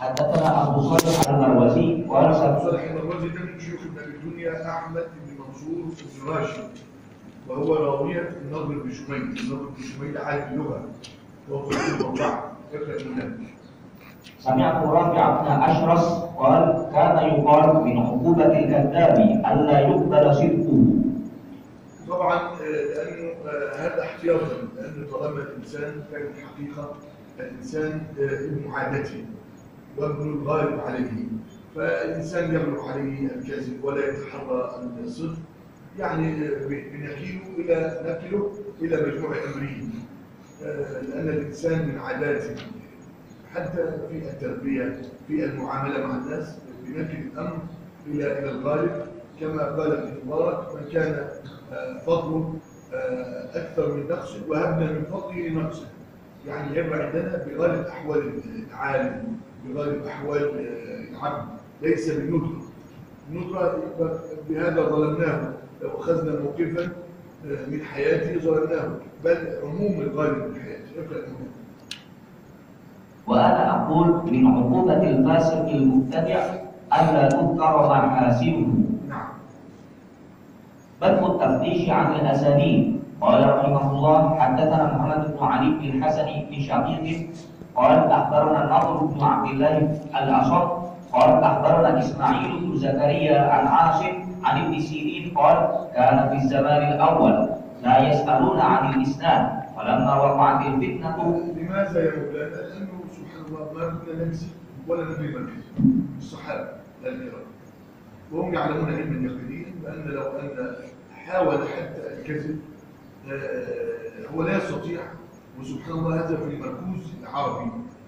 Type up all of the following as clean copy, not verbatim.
حدثنا أبو صالح المروزي قال أبو صالح المروزي ده من شيوخ ابن أبي الدنيا أحمد بن منصور بن راشد، وهو راوية النضر بن شميل. النضر بن شميل عالم اللغة وهو في الموضوع فكرة المنام. سمعت رافع بن أشرس قال كان يقال من عقوبة الكذاب ألا يقبل صدقه. طبعا لأنه هذا احتياطا، لأن طالما الإنسان كان الحقيقة الإنسان ابن عادته وابن الغالب عليه، فالإنسان يغلب عليه الكذب ولا يتحرى الصدق، يعني نكله إلى مجموع أمرين، لأن الإنسان من عاداته حتى في التربية في المعاملة مع الناس بنكل الأمر إلى الغالب، كما قال ابن مبارك: من كان فضله أكثر من نقصه وهبنا من فضله نقصه. يعني يبقى عندنا بغالب أحوال العالم، بغالب أحوال العبد، ليس بالندرة. الندرة بهذا ظلمناه، لو أخذنا موقفا من حياته ظلمناه، بل عموم الغالب من حياته. وأنا أقول من عقوبة الفاسق المبتدع ألا تذكر محاسنه. بدء التفتيش عن الأسانيد. قال رحمه الله حدثنا محمد بن علي بن الحسن بن شقيق قال أخبرنا النضر بن عبد الله الأشر قال أخبرنا إسماعيل بن زكريا عن عاصم عن ابن سيرين قال كان في الزمان الأول لا يسألون عن الإسناد فلما وقعت الفتنة. لماذا يا مولانا؟ لأنه سبحان الله ما كنا ننسى ولا ندري ما فيه الصحابة الكرام، وهم يعلمون علما يقينيا بأن لو أن حاول حتى الكذب هو لا يستطيع. وسبحان الله هذا في المركوز العربي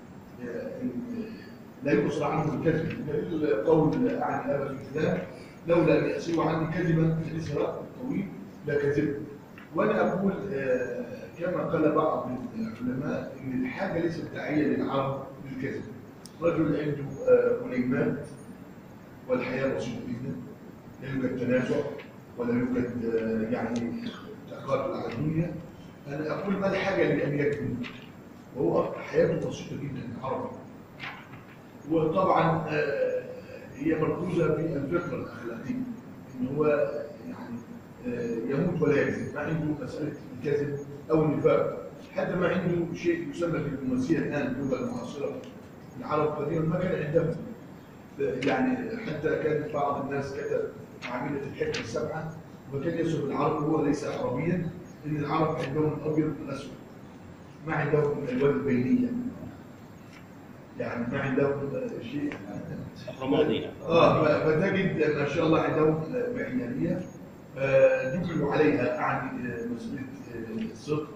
لا يقصر عنه الكذب، قول عن أبا سفيان: لولا أن يأسروا عني كذبا حديث طويل لكذب. وأنا أقول كما قال بعض العلماء إن الحاجة ليست داعية للعرب للكذب. رجل عنده غنيمات والحياة بسيطة جدا، لا يوجد تنازع ولا يوجد يعني تقاتل على الدنيا. أنا أقول ما الحاجة لأن يكذب؟ وهو حياته بسيطة جدا العربي. وطبعا هي مركوزة في الفطرة الأخلاقية، إن هو يعني يموت ولا يكذب، ما عنده مسألة الكذب أو النفاق، حتى ما عنده شيء يسمى بالدبلوماسية الآن اللغة المعاصرة. العرب قديما ما كان عندهم، يعني حتى كان بعض الناس كتب عاملة الحكمة السبعة وكان يصف العرب وهو ليس عربيا إن العرب عندهم الأبيض والأسود، ما عندهم الألوان البينية، يعني ما عندهم شيء رمادية. فتجد ما شاء الله عندهم بينية يدل عليها أعني مسألة الصدق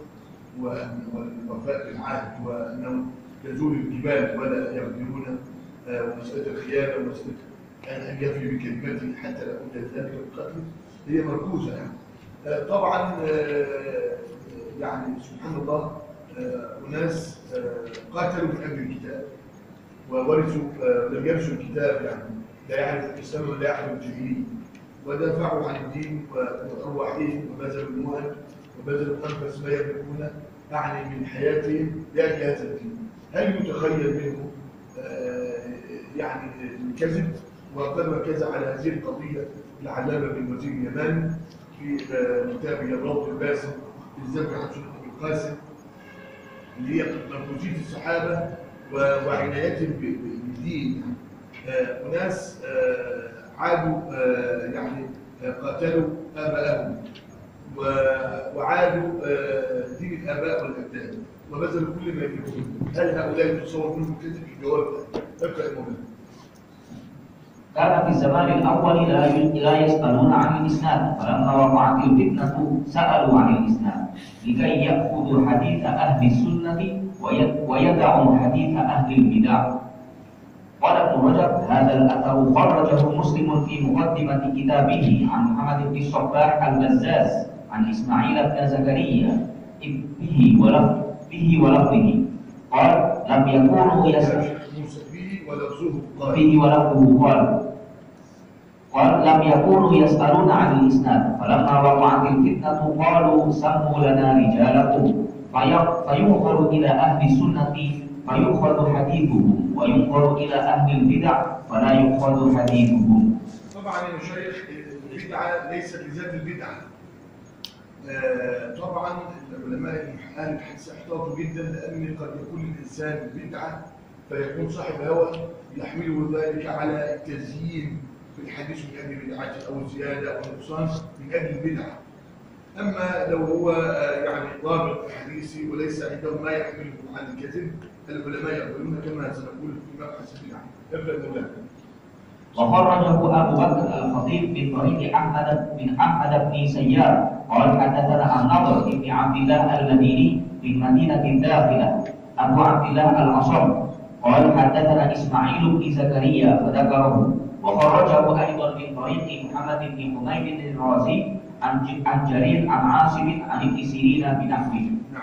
والوفاء بالعهد، وأنهم يزول الجبال ولا يغدرون، ومسألة الخيانة ومسألة أن يفي بكلمته حتى لا أوجد ذلك القتل هي مركوزة. يعني طبعا يعني سبحان الله أناس قاتلوا من أجل الكتاب وورثوا لم يرثوا الكتاب، يعني لا يعرف الإسلام ولا يعرف الجاهلية، ودافعوا عن الدين وأرواحهم وبذلوا المال وبذلوا أنفس ما يملكون يعني من حياتهم لأجل هذا الدين. هل يتخيل منه يعني الكذب؟ وقد ركز على هذه القضية العلامة بن وزير اليماني في كتابه الروض الباسم في الذب عن سنة القاسم، اللي هي مركزية الصحابة وعنايتهم بالدين. أناس عادوا يعني قاتلوا آباءهم وعادوا دين الآباء والأجداد وبذلوا كل ما يملكون. هل هؤلاء يتصور منهم كذب؟ الجواب لا. ابقى المهم. كان في الزمان الأول لا يسألون عن الإسناد فلما وقعت الفتنة سألوا عن الإسناد لكي يأخذوا حديث أهل السنة ويدعوا حديث أهل البدع. قال ابن رجب هذا الأثر خرجه مسلم في مقدمة كتابه عن محمد بن الصباح البزاز عن إسماعيل بن زكريا به ولفظه قال لم يكونوا يسألون قال لم يكونوا يسألون عن الإسناد فلما وقعت الفتنة قالوا سموا لنا رجالكم فينظر إلى أهل السنة فيؤخذ حديثه، وينظر إلى أهل البدع فلا يؤخذ حديثهم. طبعا يا مشايخ البدعة ليست لذات البدعة. طبعا العلماء أهل الحديث احتاطوا جدا، لأن قد يكون الإنسان بدعة فيكون صاحب هوى يحمله ذلك على التزيين في الحديث من أجل بدعته أو زيادة أو نقصان من أجل البدعة. أما لو هو يعني ضابط حديثي وليس عنده ما يحمله على الكذب، العلماء يقولون كما سنقول في مبحث البدعة. ابدأ مولانا. وخرجه أبو بكر الخطيب من طريق أحمد بن سيار قال حدثنا النضر بن عبد الله المديني من مدينة الداخلة أبو عبد الله الأصم قال حدثنا إسماعيل بن زكريا فذكره. وخرجه أيضا من طريق محمد بن حميد الرازي عن جرير عن عاصم عن ابن سيرين بنحوه.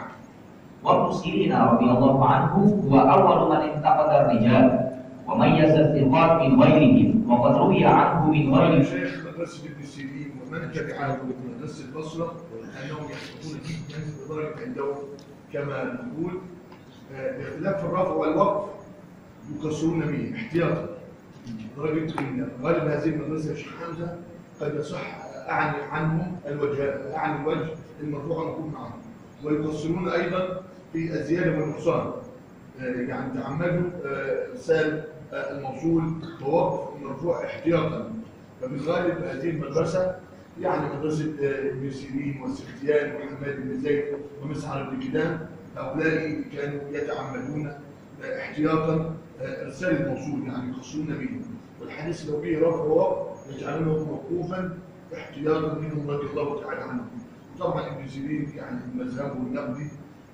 وابن سيرين رضي الله عنه هو أول من انتقد الرجال وميز الثقات من غيرهم، وقد روي عنه من غير شيخ مدرسة ابن سيرين ومن تبعه من مدرسة البصرة أنهم يحفظون جدا لدرجة عندهم كما نقول باختلاف الرفع والوقف يقصرون به احتياطا، لدرجة أن غالب هذه المدرسة يا شيخ حمزة قد يصح أعني عنهم الوجه المرفوع المكون معه، ويقصرون أيضا في الزيادة والنقصان، يعني تعمدوا إرسال الموصول ووقف المرفوع احتياطا. ففي الغالب هذه المدرسة يعني مدرسة ابن سيرين والسختيان وحماد بن زيد ومسعر بن كدام، هؤلاء كانوا يتعمدون احتياطا إرسال الموصول، يعني يقصرون به، والحديث لو به رفع ووقف يجعلونه موقوفا احتياطا منهم رضي الله تعالى عنهم. طبعا ابن سيرين يعني مذهبه النقدي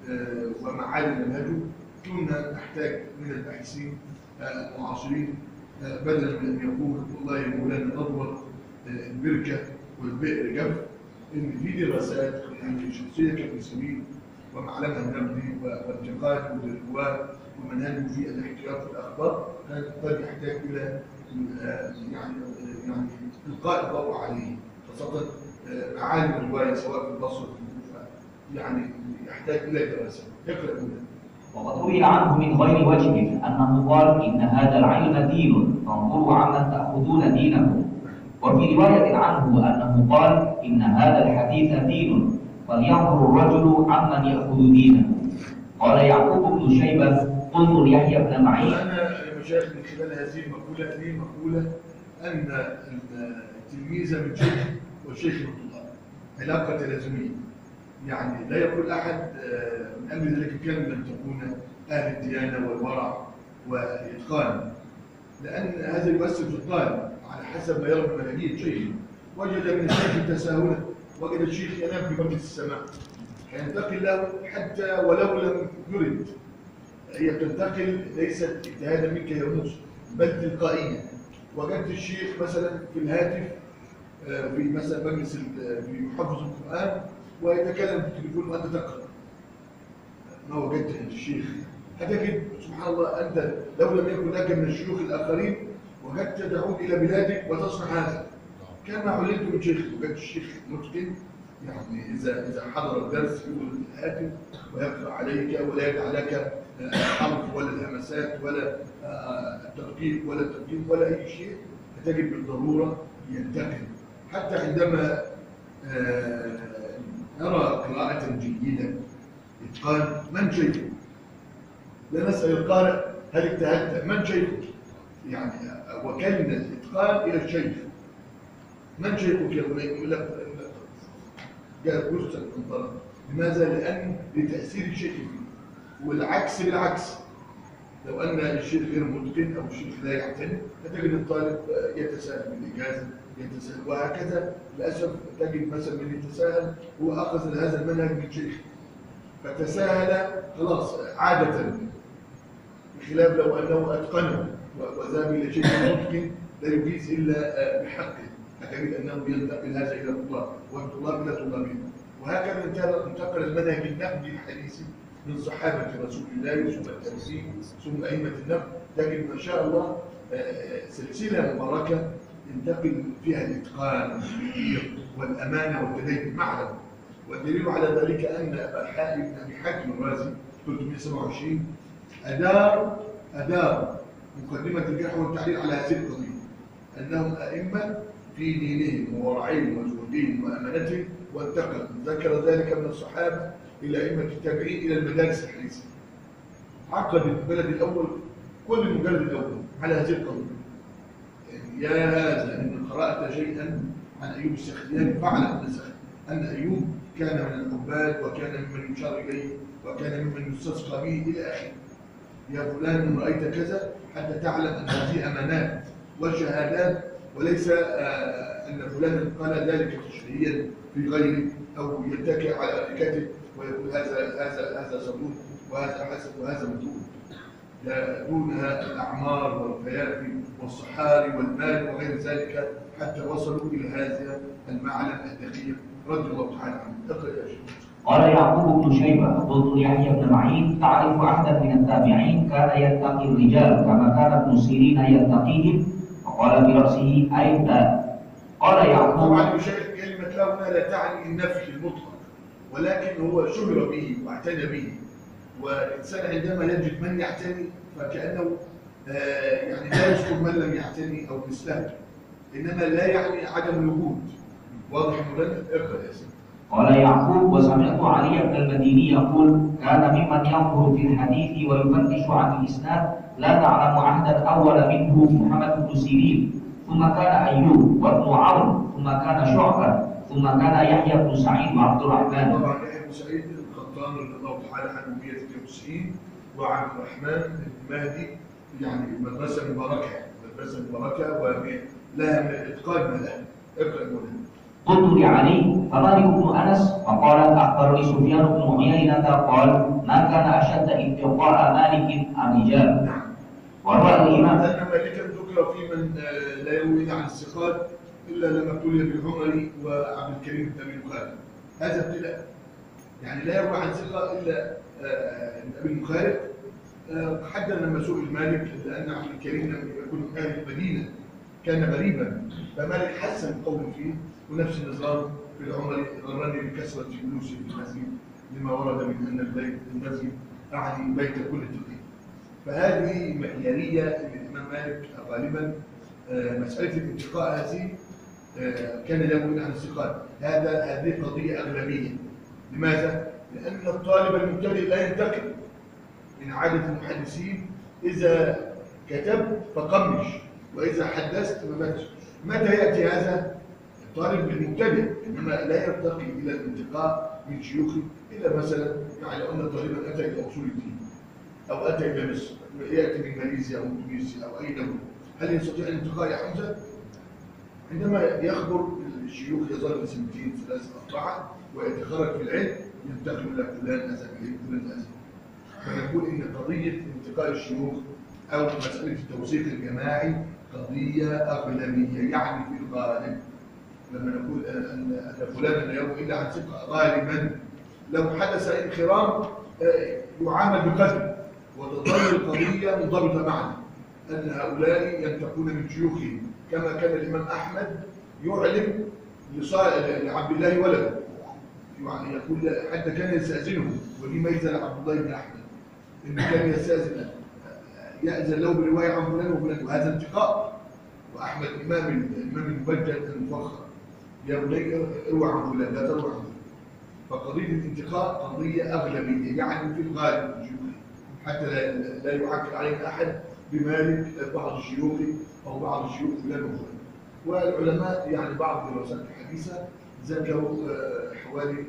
ومعالي منهجه كنا نحتاج من الباحثين المعاصرين بدلا من ان يقول والله يا مولانا نضبط البركه والبئر جف، ان في دراسات يعني شخصيه كابن سيرين ومعلمها النقدي وانتقاده للرواه ومنهجه في الاحتياط في الاخبار قد يحتاج الى يعني القاء الضوء عليه، خاصه معالم الروايه سواء في البصره في الكوفه، يعني يحتاج الى دراسه. اقرا مولانا. وقد روي عنه من غير وجه أنه قال إن هذا العلم دين فانظروا عمن تأخذون دينه. وفي رواية عنه أنه قال إن هذا الحديث دين فلينظر الرجل عمن يأخذ دينه. قال يعقوب بن شيبة انظر يحيى بن معين. أنا يا مشايخ من خلال هذه المقولة لي مقولة أن التلميذ من شيخ والشيخ من طلاب علاقة تلازمية، يعني لا يقول أحد من أجل ذلك كان لم تكون أهل الديانة والورع والإتقان، لأن هذا يؤثر في الطالب على حسب ما يرى من منهجية شيخه. وجد من الشيخ تساهلا، وجد الشيخ ينام في مجلس السماء فينتقل له حتى ولو لم يرد، هي بتنتقل ليست اجتهادا منك يا موسى بل تلقائيا. وجدت الشيخ مثلا في الهاتف في مثلا مجلس يحفظ القرآن ويتكلم في التليفون وأنت تقرأ، ما وجدت عند الشيخ. هتجد سبحان الله أنت لو لم يكن لك من الشيوخ الآخرين وجدت تعود إلى بلادك وتصنع هذا كما علمت من شيخ. وجدت الشيخ متقن، يعني إذا حضر الدرس يقول الهاتف ويقرأ عليك ولا يدع لك حرف ولا الهمسات ولا الترقيق ولا الترقيق ولا أي شيء، هتجد بالضرورة ينتقل. حتى عندما نرى قراءة جيدة إتقان من شيخه، لا نسأل القارئ هل اجتهدت من شيخه، يعني وكلنا الإتقان إلى الشيخ. من شيخك يا بني؟ يقول لك جاء جثة من. لماذا؟ لأن لتأثير الشيخ فيه، والعكس بالعكس. لو أن الشيخ غير متقن أو الشيخ لا يعتني فتجد الطالب يتساهل بالإجازة يتساهل، وهكذا للأسف تجد مثلا من يتساهل هو أخذ هذا المنهج من شيخ فتساهل خلاص عادة، بخلاف لو أنه أتقنه وذهب إلى شيء متقن لا يجيز إلا بحقه، فتجد أنه ينتقل هذا إلى الطلاب والطلاب إلى طلابهم. وهكذا انتقل المنهج النقدي الحديثي من صحابة رسول الله ثم التابعين ثم أئمة النقد، لكن ما شاء الله سلسلة مباركة ينتقل فيها الإتقان والأمانة والتدين معا. والدليل على ذلك أن أبا حاتم بن أبي حاتم الرازي 327 أدار مقدمة الجرح والتعديل على هذه القضية، أنهم أئمة في دينهم وورعهم وجهودهم وأمانتهم، وانتقل ذكر ذلك من الصحابة إلى أئمة التابعين إلى المدارس الحديثة. عقد البلد الأول كل المجلد الأول على هذه القضية. يعني يا هذا إن قرأت شيئا عن أيوب السختياني فاعلم أن أيوب كان من العباد، وكان ممن يشار إليه، وكان ممن يستسقى به إلى آخره. يا فلان إن رأيت كذا، حتى تعلم أن هذه أمانات وشهادات، وليس أن فلانا قال ذلك تشريعيا في غيره، أو يتكئ على أركاته ويقول هذا صدوق وهذا حسن وهذا مدون. دونها الأعمار والفيافي والصحاري والمال وغير ذلك، حتى وصلوا إلى هذا المعلم الدقيق رضي الله تعالى عنه. اقرأ يا شيخ. قال يعقوب بن شيبة: قلت ليحيى بن معين: تعرف عهدا من التابعين كان يتقي الرجال كما كان ابن سيرين يتقيهم؟ فقال برأسه: أي قال يعقوب. طبعا بشيء كلمة لا هنا لا تعني النفي المطلق، ولكن هو شهر به واعتنى به، والإنسان عندما يجد من يعتني فكأنه يعني لا يذكر من لم يعتني أو مثله، إنما لا يعني عدم الوجود. واضح المدلل؟ اقرأ يا سيدي. قال يعقوب: وسمعت علي بن المديني يقول: كان ممن ينظر في الحديث ويفتش عن الإسناد لا نعلم عهدا أول منه محمد بن سيرين، ثم كان أيوب وابن عون، ثم كان شعبة، ثم كان يحيى بن سعيد وعبد الرحمن. طبعا يحيى بن سعيد القطان رضي الله تعالى عنه 192، وعبد الرحمن المهدي، يعني مدرسة مباركة ولها من الإتقان ما لها. اقرأ المدلل. قلت لعلي: فمالك بن انس؟ فقال: اخبرني سفيان بن عيينة قال: ما كان اشد اتقاء مالك الرجال. وروى الامام ان مالكا ذكر في من لا يروي عن الثقات الا لما ابتلي بالعمري وعبد الكريم بن ابي المخالف. هذا ابتلاء، يعني لا يروي عن ثقه الا ابي المخالف. حتى لما سئل مالك لان عبد الكريم لم يكن من اهل المدينه، كان غريبا، فمالك حسن قوله فيه. ونفس النظام في العمري: غرني بكثرة جلوسي في المسجد لما ورد من أن المسجد أعني بيت كل تقي. فهذه معيارية للإمام مالك غالبا. مسألة الانتقاء هذه كان لا يروي عن الثقات، هذه قضية أغلبية. لماذا؟ لأن الطالب المبتدئ لا ينتقي. من عادة المحدثين إذا كتبت فقمش، وإذا حدثت فبتش. متى يأتي هذا؟ الطالب المبتدئ، انما لا يرتقي الى الانتقاء من شيوخه الا مثلا يعني ان طالبا اتى الى اصول الدين او اتى الى مصر، ياتي من ماليزيا او تونسيا او اي دوله، هل يستطيع الانتقاء يا حمزه؟ عندما يخبر الشيوخ يظل سنتين 3 4 ويتخرج في العلم ينتقل الى فلان اذى اليه فلان اذى. فنقول ان قضيه انتقاء الشيوخ او مساله التوثيق الجماعي قضيه اغلبيه، يعني في الغالب. لما نقول أن فلان لا يروي إلا عن ثقة غالبا، لو حدث انخرام يعامل بقدر، وتظل القضية منضبطة معنا أن هؤلاء ينتقون من شيوخهم، كما كان الإمام أحمد يعلم لعبد الله ولده، يعني يقول حتى كان يستأذنه، ودي ميزة لعبد الله بن أحمد، إنه كان يستأذن يأذن له برواية عن فلان وفلان، وهذا انتقاء. وأحمد الإمام المبجل المفخر: يا بني اروى عن فلان لا تروى عن فلان. فقضيه الانتقاء قضيه اغلبيه، يعني في الغالب حتى لا يعكر علينا احد بمالك بعض الشيوخ او بعض الشيوخ فلان وفلان. والعلماء يعني بعض الدراسات الحديثه ذكروا حوالي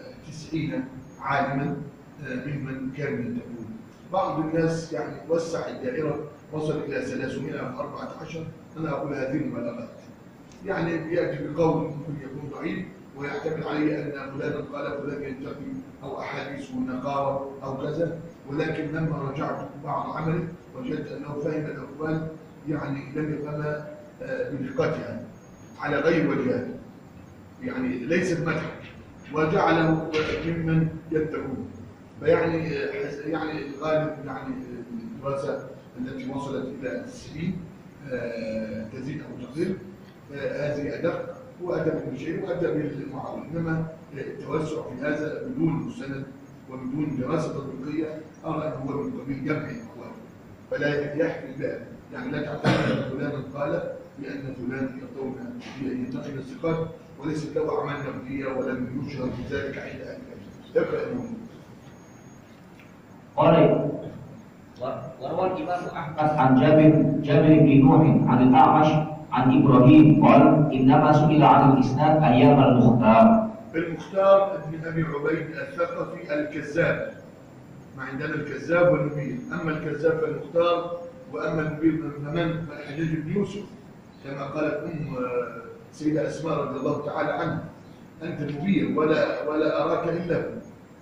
90 عالما ممن كانوا ينتقون. بعض الناس يعني وسع الدائره، وصل الى 314. انا اقول هذه المبالغات، يعني يأتي بقول ممكن يكون ضعيف ويحتمل عليه أن فلانا قال فلان ينتقي أو أحاديثه نقارة أو كذا، ولكن لما رجعت بعض عمله وجدت أنه فهم الأقوال يعني لم يفهم بدقتها على غير وجهها، يعني ليست مدحا، وجعله ممن يتقون. فيعني الغالب يعني الدراسة التي وصلت إلى السنين تزيد أو تقل، هذه أدق، وأدى بالمشير وأدى بالمعاون. إنما التوسع في هذا بدون مستند وبدون دراسه تطبيقيه ارى ان هو من قبيل جمع الاقوال، فلا يحمل ذلك، يعني لا تعتمد ان فلانا قال بان فلان ينتقل الثقات وليست له اعمال نقديه ولم يشهر بذلك عند اهل العلم. اقرا المهم. قال وروى الإمام أحمد عن جابر بن نوح عن الأعمش عن إبراهيم قال إنما سئل عن الإسناد أيام المختار. المختار ابن أبي عبيد الثقفي الكذاب، ما عندنا الكذاب والمبين، أما الكذاب فالمختار وأما المبين فمن فالحجاج بن يوسف، كما قالت سيدة أسماء رضي الله تعالى عنها أنت المبين ولا أراك إلا هو،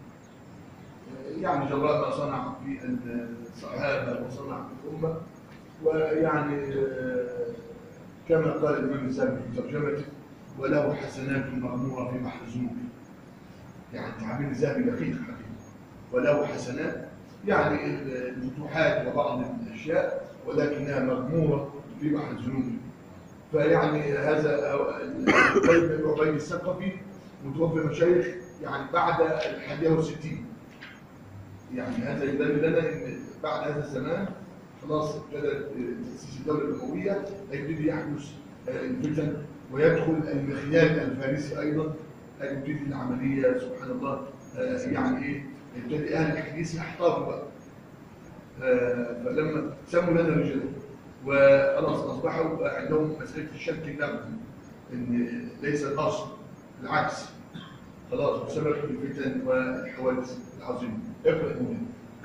يعني جراء ما صنع في الصحابة وصنع في الأمة، ويعني كما قال الإمام الذهبي في ترجمته وله حسنات مغمورة في بحر الذنوب، يعني تعبير الذهبي دقيق حقيقي، وله حسنات يعني الفتوحات وبعض الأشياء ولكنها مغمورة في بحر الذنوب. فيعني هذا طيب بن عبيد الثقفي متوفى مشايخ يعني بعد 61، يعني هذا يدل لنا ان بعد هذا الزمان خلاص ابتدت تاسيس الدوله الامويه، هيبتدي يحدث الفتن ويدخل المخيال الفارسي ايضا، هيبتدي العمليه سبحان الله يعني ايه، يبتدي اهل الحديث يحتاطوا بقى، فلما سموا لنا رجالا وخلاص اصبحوا عندهم مساله الشك النقدي ان ليس الاصل، العكس خلاص بسبب الفتن والحوادث العظيمه. اقرا المهم.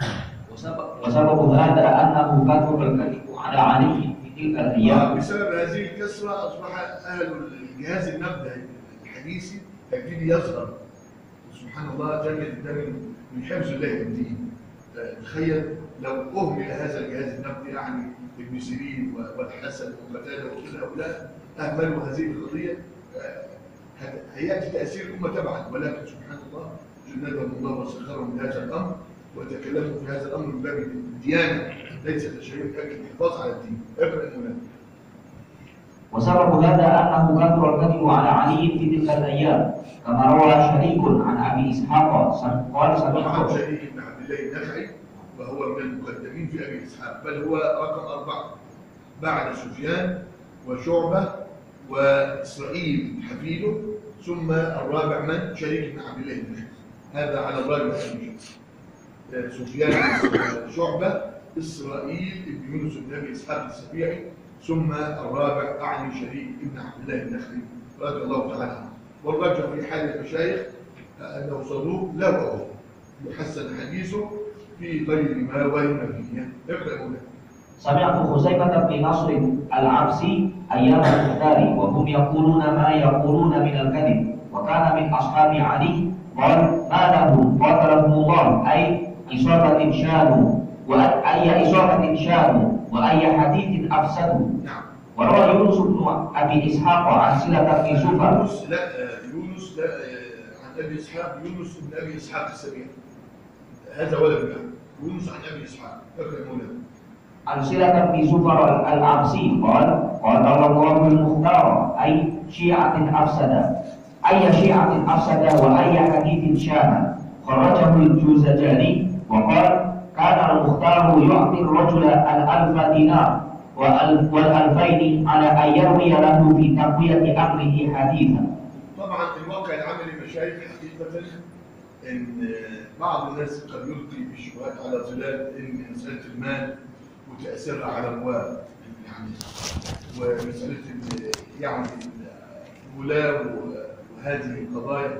وسبب هذا انه كثر الكذب على علي في تلك الايام. بسبب هذه الكثره اصبح اهل الجهاز النقدي الحديثي يبتدي يظهر، سبحان الله ده من حفظ الله للدين. تخيل لو اهمل هذا الجهاز النقدي، يعني ابن سيرين والحسن وقتاده وكل هؤلاء اهملوا هذه القضيه، هياتي تاثير الامه تبعا، ولكن سبحان الله جندهم الله وسخرهم لهذا الامر وتكلموا في هذا الامر من باب الديانه ليس تشريع لكن الحفاظ على الدين. اقرا المنام. وسبب هذا انه كثر الكذب على علي في تلك الايام، كما روى شريك عن ابي اسحاق قال سمعت شريك بن عبد الله النخعي وهو من المقدمين في ابي اسحاق، بل هو رقم 4 بعد سفيان وشعبه واسرائيل حفيده، ثم الرابع من شريك بن عبد الله النخعي، هذا على الراجح سفيان شعبه اسرائيل بن يونس بن ابي اسحاق السبيعي، ثم الرابع اعني شريك بن عبد الله النخعي رضي الله تعالى عنه. والراجح في حال المشايخ انه صدوق لا وهو يحسن حديثه في غير ما وهم فيه. اقرا مولانا. سمعت خزيمة بن نصر العبسي أيام المختار وهم يقولون ما يقولون من الكذب، وكان من أصحاب علي قال ما له قاتلهم الله أي إصابة شانوا وأي إصابة شانوا وأي حديث أفسدوا. وروى يونس بن أبي إسحاق عن سلة بن زفر. يونس لا عن أبي إسحاق، يونس بن أبي إسحاق السبيعي، هذا ولد له يونس عن أبي إسحاق. اقرأ مولانا. عن سلة بن زفر العبسي قال الله المختار أي شيعة أفسد، أي شيعة أفسد وأي حديث شان. خرجه الجوزجاني وقال كان المختار يعطي الرجل 1000 دينار والألفين على أن يروي له في تقوية أمره حديثا. طبعا الواقع العملي المشايخ حقيقة ان بعض الناس قد يلقي بالشبهات على ظلال ان مسألة المال وتأثيرها على الأموال يعني ومسألة يعني الولاء وهذه القضايا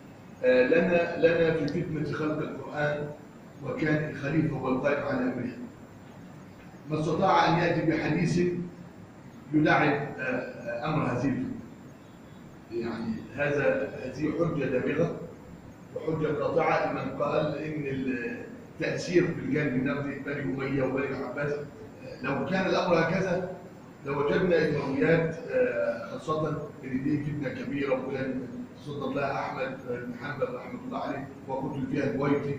لنا في فتنة خلق القرآن وكان الخليفة هو القائم على أمره، ما استطاع أن يأتي بحديث يدعم أمر هذه الفتنة. يعني هذه حجة دامغة وحجة قاطعة لمن قال إن التأثير في الجانب النقدي بني أمية وبني العباس لو كان الأمر هكذا لوجدنا إجراميات خاصة إن دي فتنة كبيرة وكان تصدر لها أحمد بن حنبل رحمة الله عليه وقتل فيها البويطي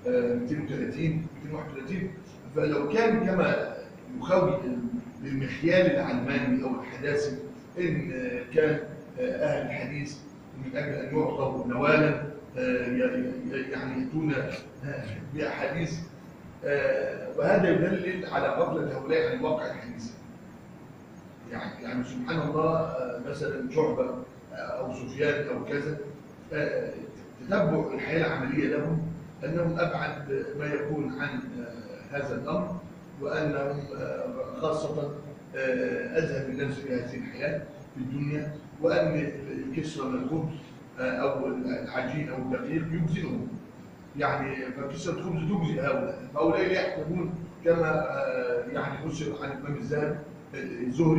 231. فلو كان كما يخوي للمخيال العلماني أو الحداثي إن كان أهل الحديث من أجل أن يعطوا نوالا يعني يأتون بأحاديث، وهذا يدلل على غفلة هؤلاء عن الواقع الحديث. يعني سبحان الله، مثلا شعبة أو سفيان أو كذا، تتبع الحياة العملية لهم أنهم أبعد ما يكون عن هذا الأمر، وأنهم خاصة أزهد الناس في هذه الحياة في الدنيا، وأن الكسرة من الخبز أو العجين أو الدقيق يجزئهم، يعني فكسرة الخبز تجزئ هؤلاء، فهؤلاء لا يحكمون كما يعني نشر عن الإمام الزهري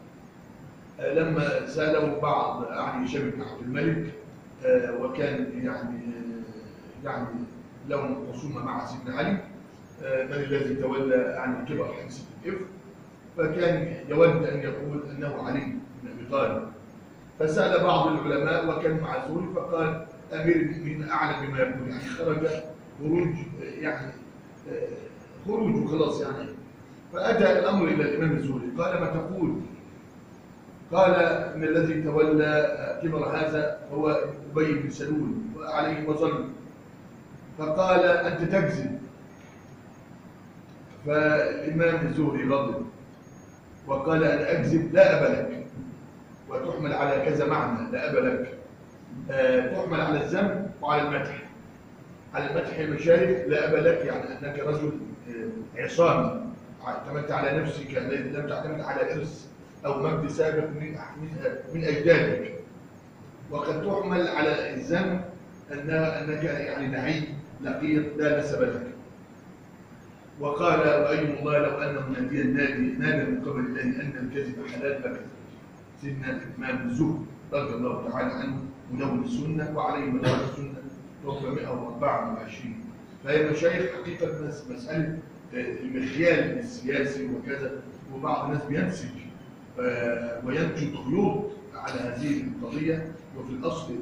لما سأله بعض يعني هشام بن عبد الملك، وكان يعني لهم خصومة مع سيدنا علي، من الذي تولى عن كبر حديث الإفك، فكان يود أن يقول أنه علي بن أبي طالب. فسأل بعض العلماء وكان مع الزهري فقال أمير المؤمنين أعلم بما يقول، يعني خرج خروج يعني خروج وخلاص يعني. فأتى الأمر إلى الإمام الزهري قال ما تقول؟ قال إن الذي تولى كبر هذا هو أبي بن سلول وعليه مظل. فقال أنت تكذب. فالإمام الزهري غضب وقال أنا أكذب لا أبا لك، وتحمل على كذا معنى لا أبا لك، تحمل على الذم وعلى المدح. على المدح المشايخ لا أبا لك، يعني أنك رجل عصامي اعتمدت على نفسك، لم تعتمد على إرث أو مجد سابق من أجدادك. وقد تحمل على الذم أنك يعني نعيم لقيط لا نسب لك. وقال وأيم الله لو أنه ناديا نادى من قبل الله أن الكذب حلال لكذب. سيدنا الإمام الزهري رضي الله تعالى عنه منون السنة وعليه مدار السنة توفى 124. فهي مشايخ حقيقة مسألة المخيال السياسي وكذا، وبعض الناس بينسج وينتج خيوط على هذه القضية، وفي الأصل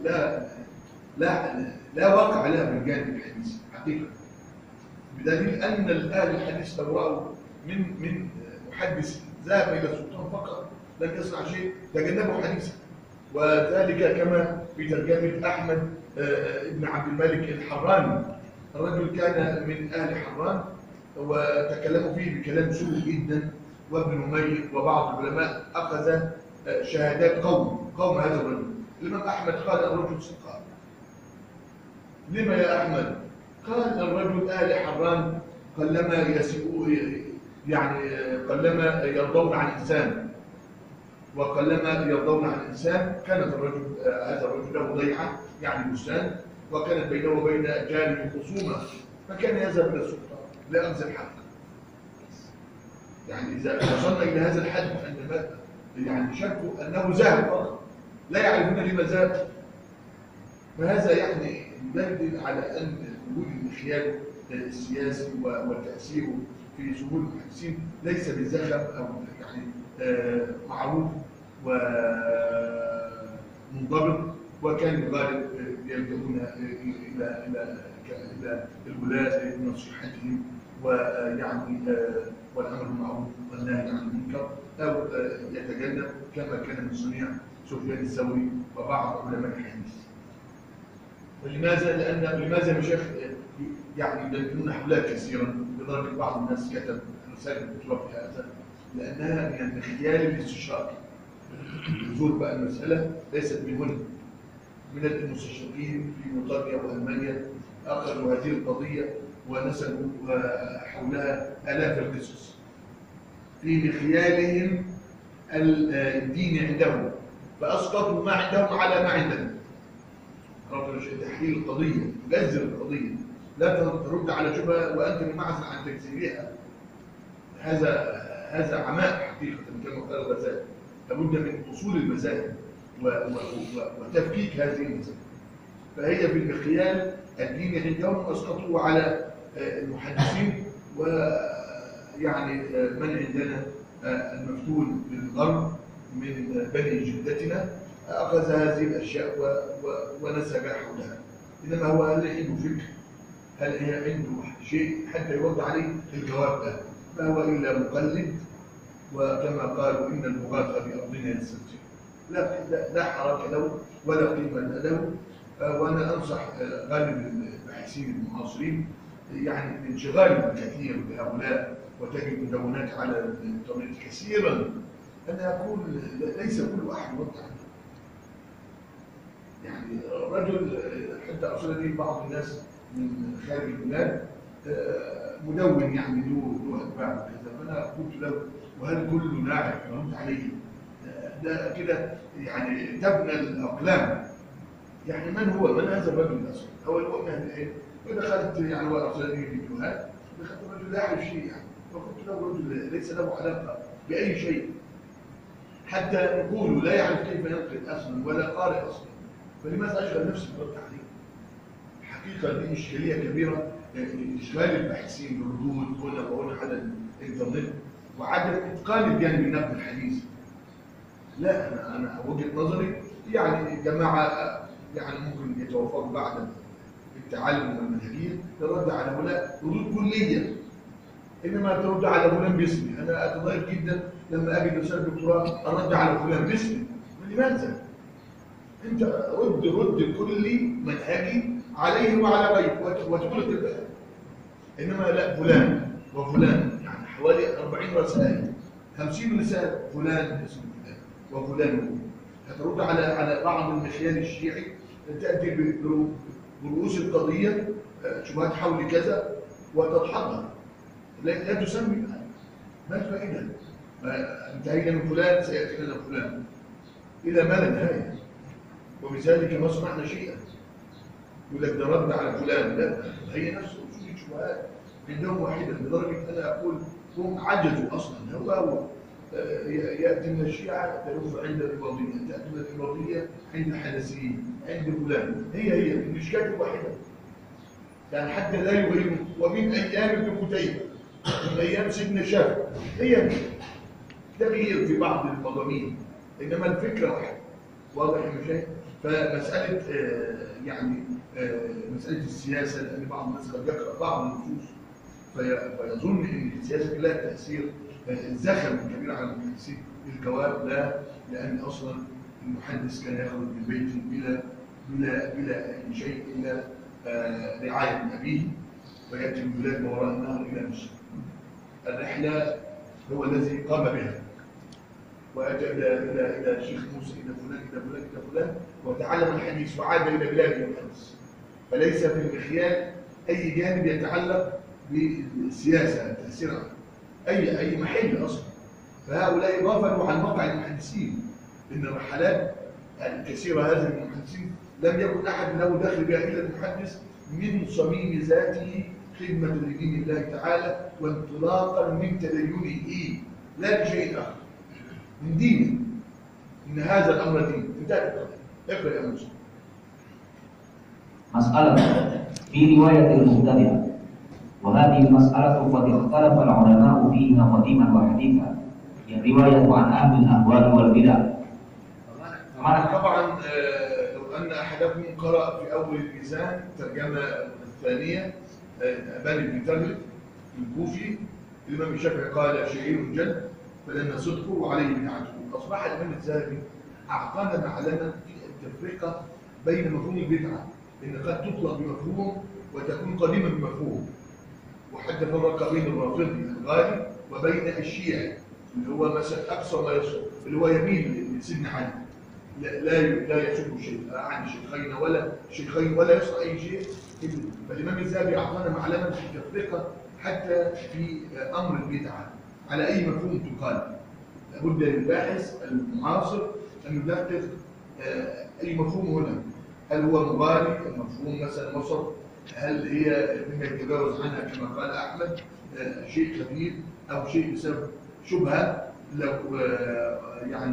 لا واقع لها في الجانب الحديثي حقيقة، بدليل أن الأهل الحديث لو رأوا من محدث ذهب إلى السلطان فقط لم يصنع شيء تجنبه حديثا. وذلك كما في ترجمة أحمد ابن عبد الملك الحراني، الرجل كان من أهل حران وتكلموا فيه بكلام سوء جدا، وابن مميز وبعض العلماء أخذ شهادات قوم هذا الرجل. الإمام أحمد قال الرجل سقاط. لما يا أحمد؟ قال الرجل أهل حران قلما يسيئوا، يعني قلما يرضون عن إنسان وقلما يرضون عن إنسان. كانت هذا الرجل له ضيعة يعني بستان، وكانت بينه وبين جاره خصومة، فكان يذهب إلى السلطان لأخذ الحق. يعني إذا وصلنا إلى هذا الحد أن يعني شكوا أنه ذهب فقط لا يعرفون لما ذهب، فهذا يعني يدل على أن وجود المخيال السياسي والتأثير في سهول المحدثين ليس بالزخم أو يعني معروف ومنضبط. وكان الغالب يلجؤون إلى الولاة بنصيحتهم ويعني والأمر بالمعروف والنهي عن المنكر، أو يتجنب كما كان من صنيع سفيان الثوري وبعض علماء الحديث. لماذا مشايخ يعني يدلون حولها كثيرا، لدرجة بعض الناس كتب رسائل دكتوراه في هذا، لأنها من المخيال الاستشراقي. نزول بقى المسألة ليست من هنا، من المستشرقين في بريطانيا وألمانيا أخذوا هذه القضية ونسبوا حولها آلاف القصص في مخيالهم الدين عندهم، فأسقطوا ما عندهم على ما عندنا. تحليل القضية، تجذر القضية، لا ترد على شبهة وأنت منعزل عن تجذيرها. هذا عماء حقيقة كما قال الغزالي. لابد من أصول المذاهب وتفكيك هذه المذاهب. فهي في المخيال الديني عندهم أسقطوا على المحدثين، ويعني من عندنا المفتون بالغرب من بني جدتنا أخذ هذه الأشياء ونسج حولها. إنما هو هل عنده فكر؟ هل عنده شيء حتى يرد عليه الجواب ده؟ ما هو إلا مقلد، وكما قالوا إن المغاث بأرضنا يستمتع، لا حركة له ولا قيمة له، وانا انصح غالب الباحثين المعاصرين يعني الانشغال الكثير بهؤلاء وتجد مدونات على الانترنت كثيرا ان يكون ليس كل واحد يوضح. يعني رجل حتى ارسل لي بعض الناس من خارج البلاد مدون يعني له اتباع وكذا، فانا قلت له وهل كل لاعب رد عليه؟ ده كده يعني تبنى الاقلام. يعني من هذا الرجل اصلا؟ هو المؤمن العلم. ودخلت يعني وارسل لي فيديوهات، دخلت الرجل لا يعرف شيء يعني، فقلت له رجل ليس له علاقه باي شيء، حتى نقول لا يعرف كيف ينقل اصلا ولا قارئ اصلا، فلماذا اشغل نفسي بالرد عليه؟ حقيقه دي اشكاليه كبيره، يعني اشغال الباحثين بالردود هنا وهنا على الانترنت وعدم اتقان الجانب النقد الحديث. لا انا وجهه نظري يعني جماعه يعني ممكن يتوفقوا بعد التعلم والمنهجيه للرد على هؤلاء ردود كليه، انما ترد على فلان باسمي. انا اتضايق جدا لما اجد رساله دكتوراه ارد على فلان باسمي. لماذا؟ انت رد كلي منهجي عليه وعلى غيره وتقول الكلام، انما لا فلان وفلان، يعني حوالي 40 رسائل 50 رساله فلان اسم فلان وفلان. هترد على بعض المخيال الشيعي، تاتي برؤوس القضيه شبهات حول كذا وتتحضر، لا تسمي ما الفائده؟ انتهينا من فلان سياتي لنا فلان الى ما لا نهايه، وبذلك ما صنعنا شيئا. يقول لك ده رد على فلان، لا هي نفس اصول الشبهات عندهم واحده، لدرجه انا اقول هم عجزوا اصلا. هو ياتي من الشيعه تلف عند الاباضيه، تاتي من الاباضيه عند الحنفيين، عند فلان، هي المشكله واحده. يعني حتى لا يغيروا، ومن ايام ابن قتيبة من ايام سيدنا شافعي هي تغيير في بعض المضامين، انما الفكره واحده. واضح يا مشايخ؟ فمساله يعني مساله السياسه، لان بعض الناس قد يقرا بعض النصوص فيظن ان السياسه لها تاثير زخم كبير على المحدثين الكواب. لا، لان اصلا المحدث كان يخرج من بيته بلا اي شيء الا رعايه من ابيه، وياتي من بلاد ما وراء النهر الى مصر. الرحله هو الذي قام بها، واتى الى شيخ موسى الى فلان الى فلان الى فلان وتعلم الحديث وعاد الى بلاده المحدث. فليس في المخيال اي جانب يتعلق بالسياسه تاثيرها اي محل اصلا. فهؤلاء غفلوا عن واقع المحدثين، ان الرحلات الكثيره هذه من المحدثين لم يكن احد له دخل بها الا المحدث من صميم ذاته خدمه لدين الله تعالى وانطلاقا من تدينه لا لشيء اخر من دينه. ان هذا الامر دين. انتهت. اقرا يا موسى. مسألة في رواية المبتدع، وهذه المسألة قد اختلف العلماء فيها قديما وحديثا، هي الرواية عن أهل الأهواء والبدع. طبعا لو أن أحدكم قرأ في أول الميزان ترجمة الثانية أبان بن تغلب الكوفي، الإمام الشافعي قال شعير جد فلن صدقه وعليه بدعته. أصبح الإمام الذهبي أعطانا معلما في التفرقة بين مفهوم البدعة، إن قد تطلق بمفهوم وتكون قديمة بمفهوم، وحتى فرق بين الرافضي الغالي وبين الشيعي اللي هو مثلا أقصى ما يصل، اللي هو يميل لسيدنا علي، لا يسب شيء عن شيخين ولا يصنع أي شيء. فالإمام الذهبي أعطانا معلما في التفرقة حتى في أمر البدعة على أي مفهوم تقال. لابد للباحث المعاصر أن يدقق أي مفهوم هنا، هل هو مغالي المفهوم مثلا مصر، هل هي مما يتجاوز عنها كما قال أحمد شيء خفيف أو شيء بسبب شبهة لو يعني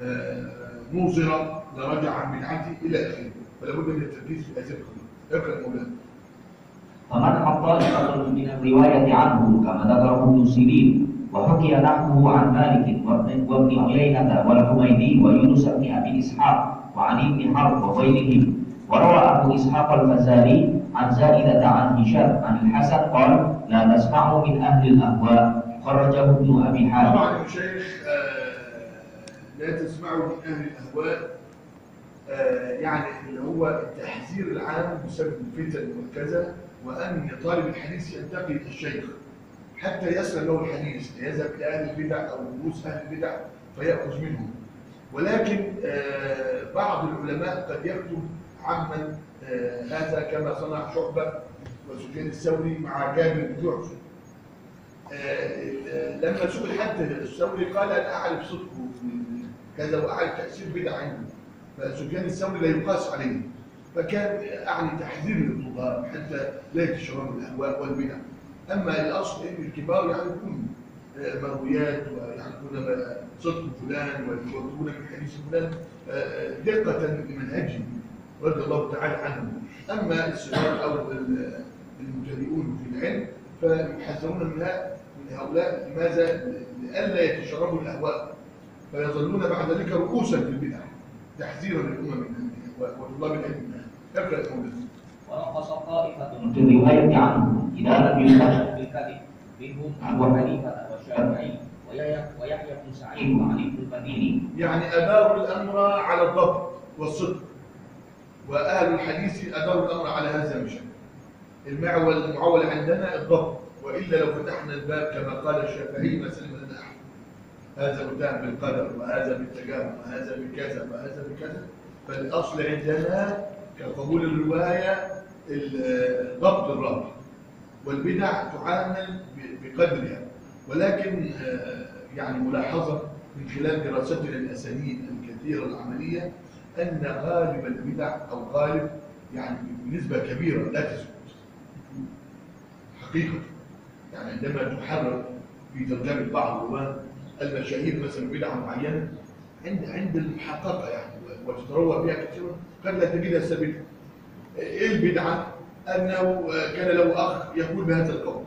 موصرة لرجع عن بدعته إلى آخره. فلا بد من التركيز في هذه القضية. اقرأ مولانا. فمن حط من الرواية عنه كما ذكره ابن سيرين، وحكي نحوه عن مالك وابن عيينة والحميدي ويونس بن أبي إسحاق وعلي بن حرب وغيرهم. وروى أبو إسحاق الفزاري عن زائدة عن هشام عن الحسن قال: لا تسمعوا من أهل الأهواء، خرجه ابن أبي حاتم. طبعا يا شيخ لا تسمعوا من أهل الأهواء، يعني اللي هو التحذير العام بسبب الفتن وكذا، وأن طالب الحديث ينتقي الشيخ حتى يسلم له الحديث، يذهب إلى أهل البدع أو دروس أهل البدع فيأخذ منهم. ولكن بعض العلماء قد يكتب عمن هذا كما صنع شعبة وسفيان الثوري مع جابر بن جعفر. لما سئل حتى الثوري قال أنا أعرف صدقه كذا وأعرف تأثير بدع عنده، فسفيان الثوري لا يقاس عليه، فكان أعني تحذير للطلاب حتى لا يتشربوا الأهواء والبدع. أما الأصل إن الكبار يعرفون مرويات ويعرفون صدق فلان ويكتبون من حديث فلان دقة لمنهجهم رضي الله تعالى عنهم. أما الصغار أو المبتدئون في العلم فيحذرون من هؤلاء، لماذا؟ لئلا يتشربوا الأهواء فيظلون بعد ذلك رؤوسا في البدع، تحذيرا للأمم وطلاب العلم. اقرأ يا مولانا. ونقص طائفة في الرواية عنه إذا لم يخرج بالكذب منهم أبو حنيفة والشافعي ويحيى بن سعيد وعلي بن المديني. يعني أداروا الأمر على الضبط والصدق، وأهل الحديث أداروا الأمر على هذا المشهد. المعول عندنا الضبط، وإلا لو فتحنا الباب كما قال الشافعي ما سلمنا أحد، هذا متهم بالقدر وهذا بالتجاهل وهذا بكذا وهذا بكذا. فالأصل عندنا كقبول الرواية ضبط الراوي، والبدع تعامل بقدرها. ولكن يعني ملاحظة من خلال دراستنا الأسانيد الكثيرة العملية أن غالب البدع أو غالب يعني بنسبة كبيرة لا تثبت حقيقة. يعني عندما تحرر في ترجمة بعض رواه المشاهير مثلا بدعة معينة عند المحققة يعني وتتروى فيها كثيرا قد لا تجدها ثابتة. إيه البدعة؟ أنه كان له أخ يقول بهذا القول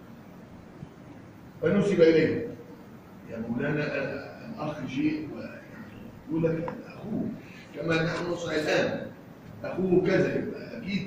فنسب إليه. يا مولانا الأخ شيء يقول لك أخوه كما نحن نصنع الآن، أخوه كذا يبقى أكيد.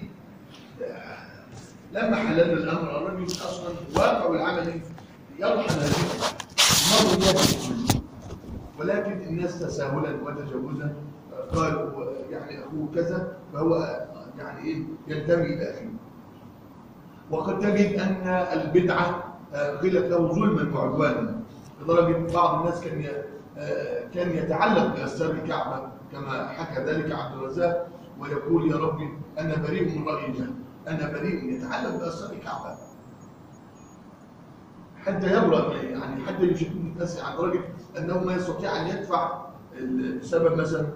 لما حللنا الأمر الرجل أصلا واقع العمل يرحل هذه المرضيات، ولكن الناس تساهلا وتجاوزا قالوا يعني أخوه كذا فهو يعني إيه ينتمي إلى أخيه. وقد تجد أن البدعة قيلت له ظلما وعدوانا، لدرجة بعض الناس كان يتعلق بأستار الكعبة كما حكى ذلك عبد الرزاق ويقول يا ربي أنا بريء من رأي جهل، أنا بريء، يتعلق بأستار الكعبة حتى يبرأ يعني حتى يشكون الناس عن درجة أنه ما يستطيع أن يدفع بسبب مثلا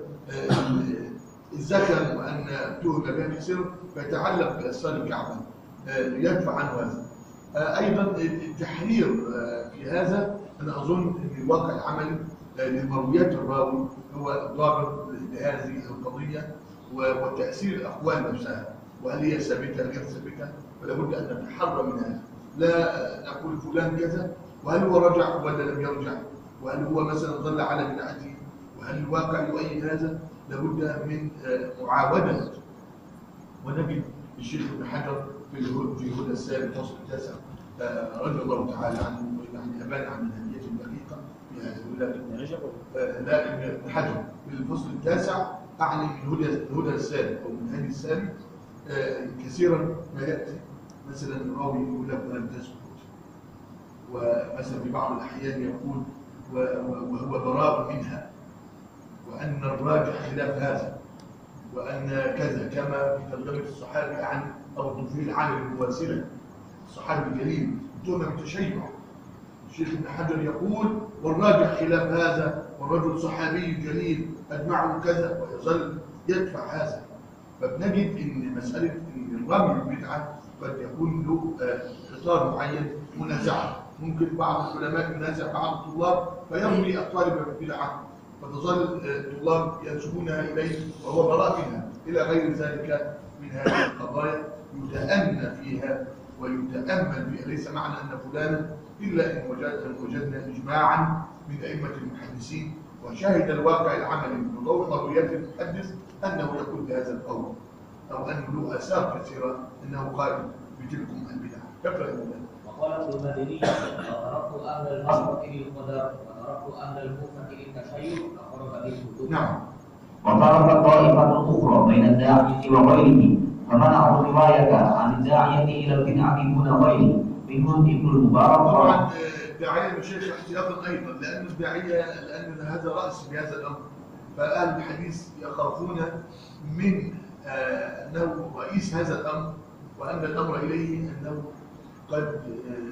الزخم وأن تهم بها كثير فيتعلق بأستار الكعبة يدفع عنه هذا. أيضا التحرير في هذا أنا أظن أن الواقع العملي لمرويات الراوي هو ضابط لهذه القضية وتأثير الأقوال نفسها، وهل هي ثابتة غير ثابتة، فلا بد أن نتحرى من هذا. لا نقول فلان كذا وهل هو رجع ولا لم يرجع، وهل هو مثلا ظل على بدعته، وهل الواقع يؤيد هذا. لابد من معاودة. ونجد الشيخ ابن حجر في هدى السابق الفصل التاسع رضي الله تعالى عنه يعني أبان عن منهجيته الدقيقة في هذا الولاية. لا ابن حجر في الفصل التاسع أعني من هدى السابق أو من هدي السابق كثيرا ما يأتي مثلا راوي يقول لك ولم تثبت، ومثلا في بعض الأحيان يقول وهو براء منها، وأن الراجح خلاف هذا، وأن كذا، كما في ترجمة الصحابي عن أو تفضيل عامر المواسلة الصحابي الجليل تهم بالتشيع. الشيخ ابن حجر يقول والراجح خلاف هذا، والرجل صحابي جليل أجمعه كذا، ويظل يدفع هذا. فبنجد إن مسألة إن الرمي بالبدعة قد يكون له إطار معين منازعة. ممكن بعض العلماء ينازع بعض الطلاب فيرمي الطالب بالبدعة فتظل الطلاب ينسبونها إليه وهو براء منها، إلى غير ذلك من هذه القضايا يتأنى فيها ويتأمل فيها. ليس معنى أن فلانا إلا إن وجدنا إجماعا من أئمة المحدثين وشاهد الواقع العملي من ضوء مرويات المحدث أنه يقول بهذا القول، أو أنه له آثار كثيرة أنه قائل بتلكم البدع. يقرأ المولى. وقال ابن المديني وتركت أهل البصرة للقدر وتركت أهل الكوفة للتشيع أقرب للكتب. نعم. وفرقت طائفة أخرى بين الداعية وغيره فمنعوا الرواية عن الداعية إلى البدعة دون غيره منهم ابن المبارك. طبعا الداعية المشايخ احتياطا أيضا لأن الداعية لأن هذا رأس بهذا الأمر، فأهل الحديث يخافون من أنه رئيس هذا الأمر وأن الأمر إليه أنه قد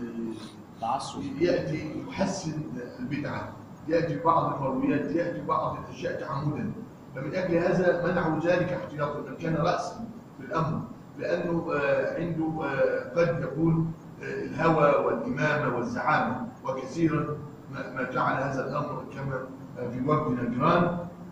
يأتي يحسن البدعة، يأتي بعض المرويات، يأتي بعض الأشياء تعمدا، فمن أجل هذا منعوا ذلك احتياطا من كان رأسا في الأمر، لأنه عنده قد يكون الهوى والإمامة والزعامة، وكثيرا ما جعل هذا الأمر كما في وفد نجران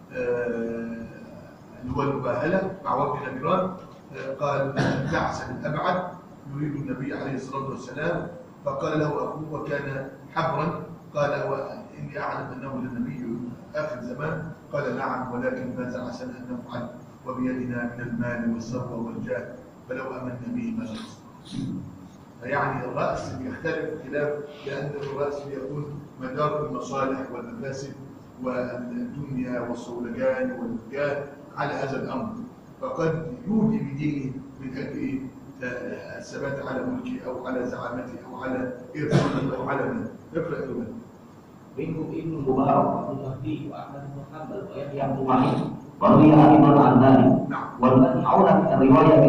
اللي هو المباهلة مع وفد نجران، قال بعث الأبعد يريد النبي عليه الصلاة والسلام، فقال له أخوه وكان حبرا، قال إني أعلم أنه للنبي آخر زمان، قال نعم ولكن ماذا عسى أن نفعل وبيدنا من المال والثروة والجاه فلو آمنا به ما نقص. فيعني الرأس يختلف خلاف، لأن الرأس يكون مدار المصالح والمفاسد والدنيا والصولجان والجاه على هذا الأمر، فقد يودي بدينه من أجل الثبات على ملكه أو على زعامته أو على إرثه أو على ماله. اقرأ الأول. منهم ابن المبارك والمهدي وأحمد بن حنبل ويحيى بن معين وروي أيضا عن ذلك. والمانعون من الرواية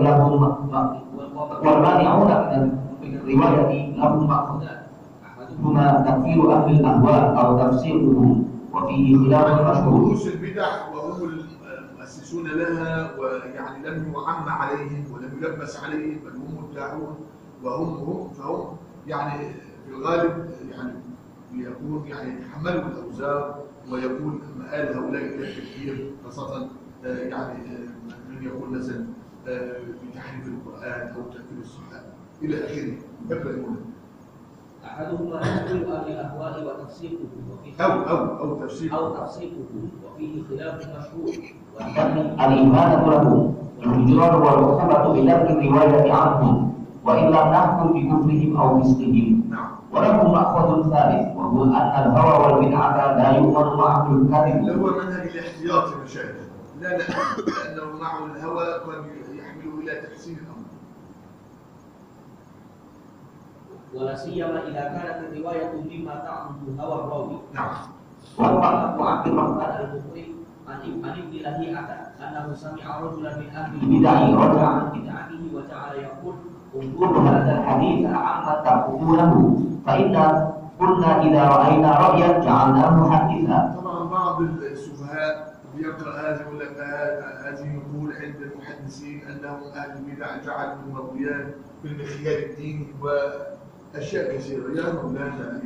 لهم مأخذان، أحدهما تكفير أهل الأهواء أو تفسيقهم وفيه خلاف مشهور. رؤوس البدع وهم المؤسسون لها، ويعني لم يعم عليهم ولم يلبس عليهم بل هم مدعون وهم فهم يعني في الغالب يعني يكون يعني يتحملوا الاوزار ويكون مآل هؤلاء الى التكفير، خاصه يعني من يقول مثلا بتحريف القران او تكفير الصحابه الى اخره. اقرا المولى. احدهما تكفير اهل الاهواء وتفسيقه او تفسيقه وفيه خلاف مشهور، الإيمان له الهجران والعقوبة بترك الرواية عنهم وإن لم نحكم بكفرهم أو فسقهم. وله مأخذ ثالث وهو أن الهوى والبدعة لا يؤمن معه الكذب. اللي هو منهج الاحتياط يا مشايخ، لا لأنه معه الهوى قد يحمله إلى تحسين الأمر، ولا سيما إذا كانت الرواية مما تعمد هوى الراوي. نعم. وهو أبو عبد الرحمن البخاري عن ابن لهيعة أنه سمع رجلا من أهل البدع رجع عن بدعته وجعل يقول انظروا هذا الحديث عما تأخذونه فإن قلنا إذا رأينا رأيا جعلناه محدثا. طبعا بعض السفهاء بيقرأ هذا يقول لك هذه نقول عند المحدثين أنهم أهل البدع جعلوا المرويات في المخيال الديني وأشياء كثيرة. يا مولانا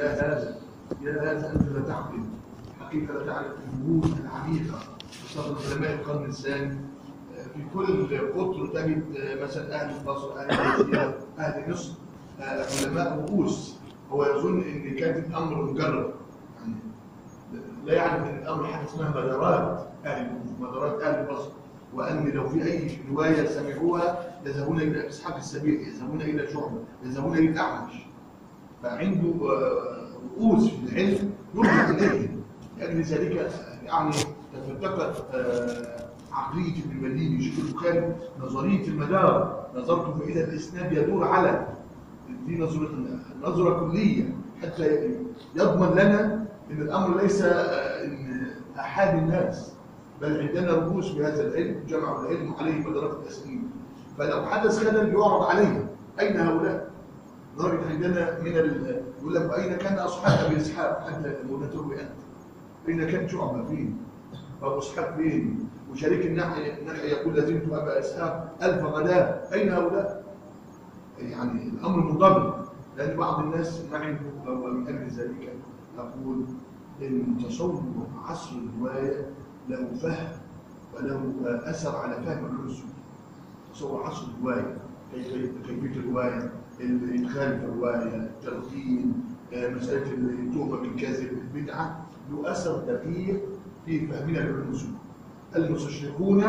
يا هذا أنت لا تعقل حقيقة، لا تعرف الوجود العميقة، خاصة علماء القرن الثاني. في كل قطر تجد مثلا أهل مصر، أهل الجزيرة، أهل مصر علماء رؤوس. هو يظن إن كانت الأمر مجرد، يعني لا يعلم إن الأمر حاجة اسمها مدارات أهل مصر، وأن لو في أي رواية سمعوها يذهبون إلى إسحاق السبيعي، يذهبون إلى شعبة، يذهبون إلى الأعمش. فعنده رؤوس في العلم يرجع إليهم. لأجل ذلك يعني تفتقد عقلية ابن المديني شيخ البخاري نظرية المدار، نظرته فإذا الإسناد يدور على دي نظرة كلية حتى يضمن لنا أن الأمر ليس إن أحد الناس، بل عندنا رؤوس بهذا العلم جمعوا العلم عليه مدارات التسليم، فلو حدث خلل يعرض عليه أين هؤلاء؟ درجة عندنا من يقول لك أين كان أصحاب أبي إسحاق حتى نتروي أنت؟ أين كان شعبة فين؟ أبو إسحاق فين؟ وشريك النحية يقول لزمت أبا إسحاق 1000 غداة، أين هؤلاء؟ يعني الأمر مضطرب، لأن بعض الناس ما عنده، ومن أجل ذلك أقول إن تصور عصر الرواية له فهم وله أثر على فهم الرسل. تصور عصر الرواية، كيفية الرواية، الإدخال في الرواية، التلقين، مسألة التهمة بالكذب، البدعة، له أثر دقيق في فهمنا للرسل. المستشرقون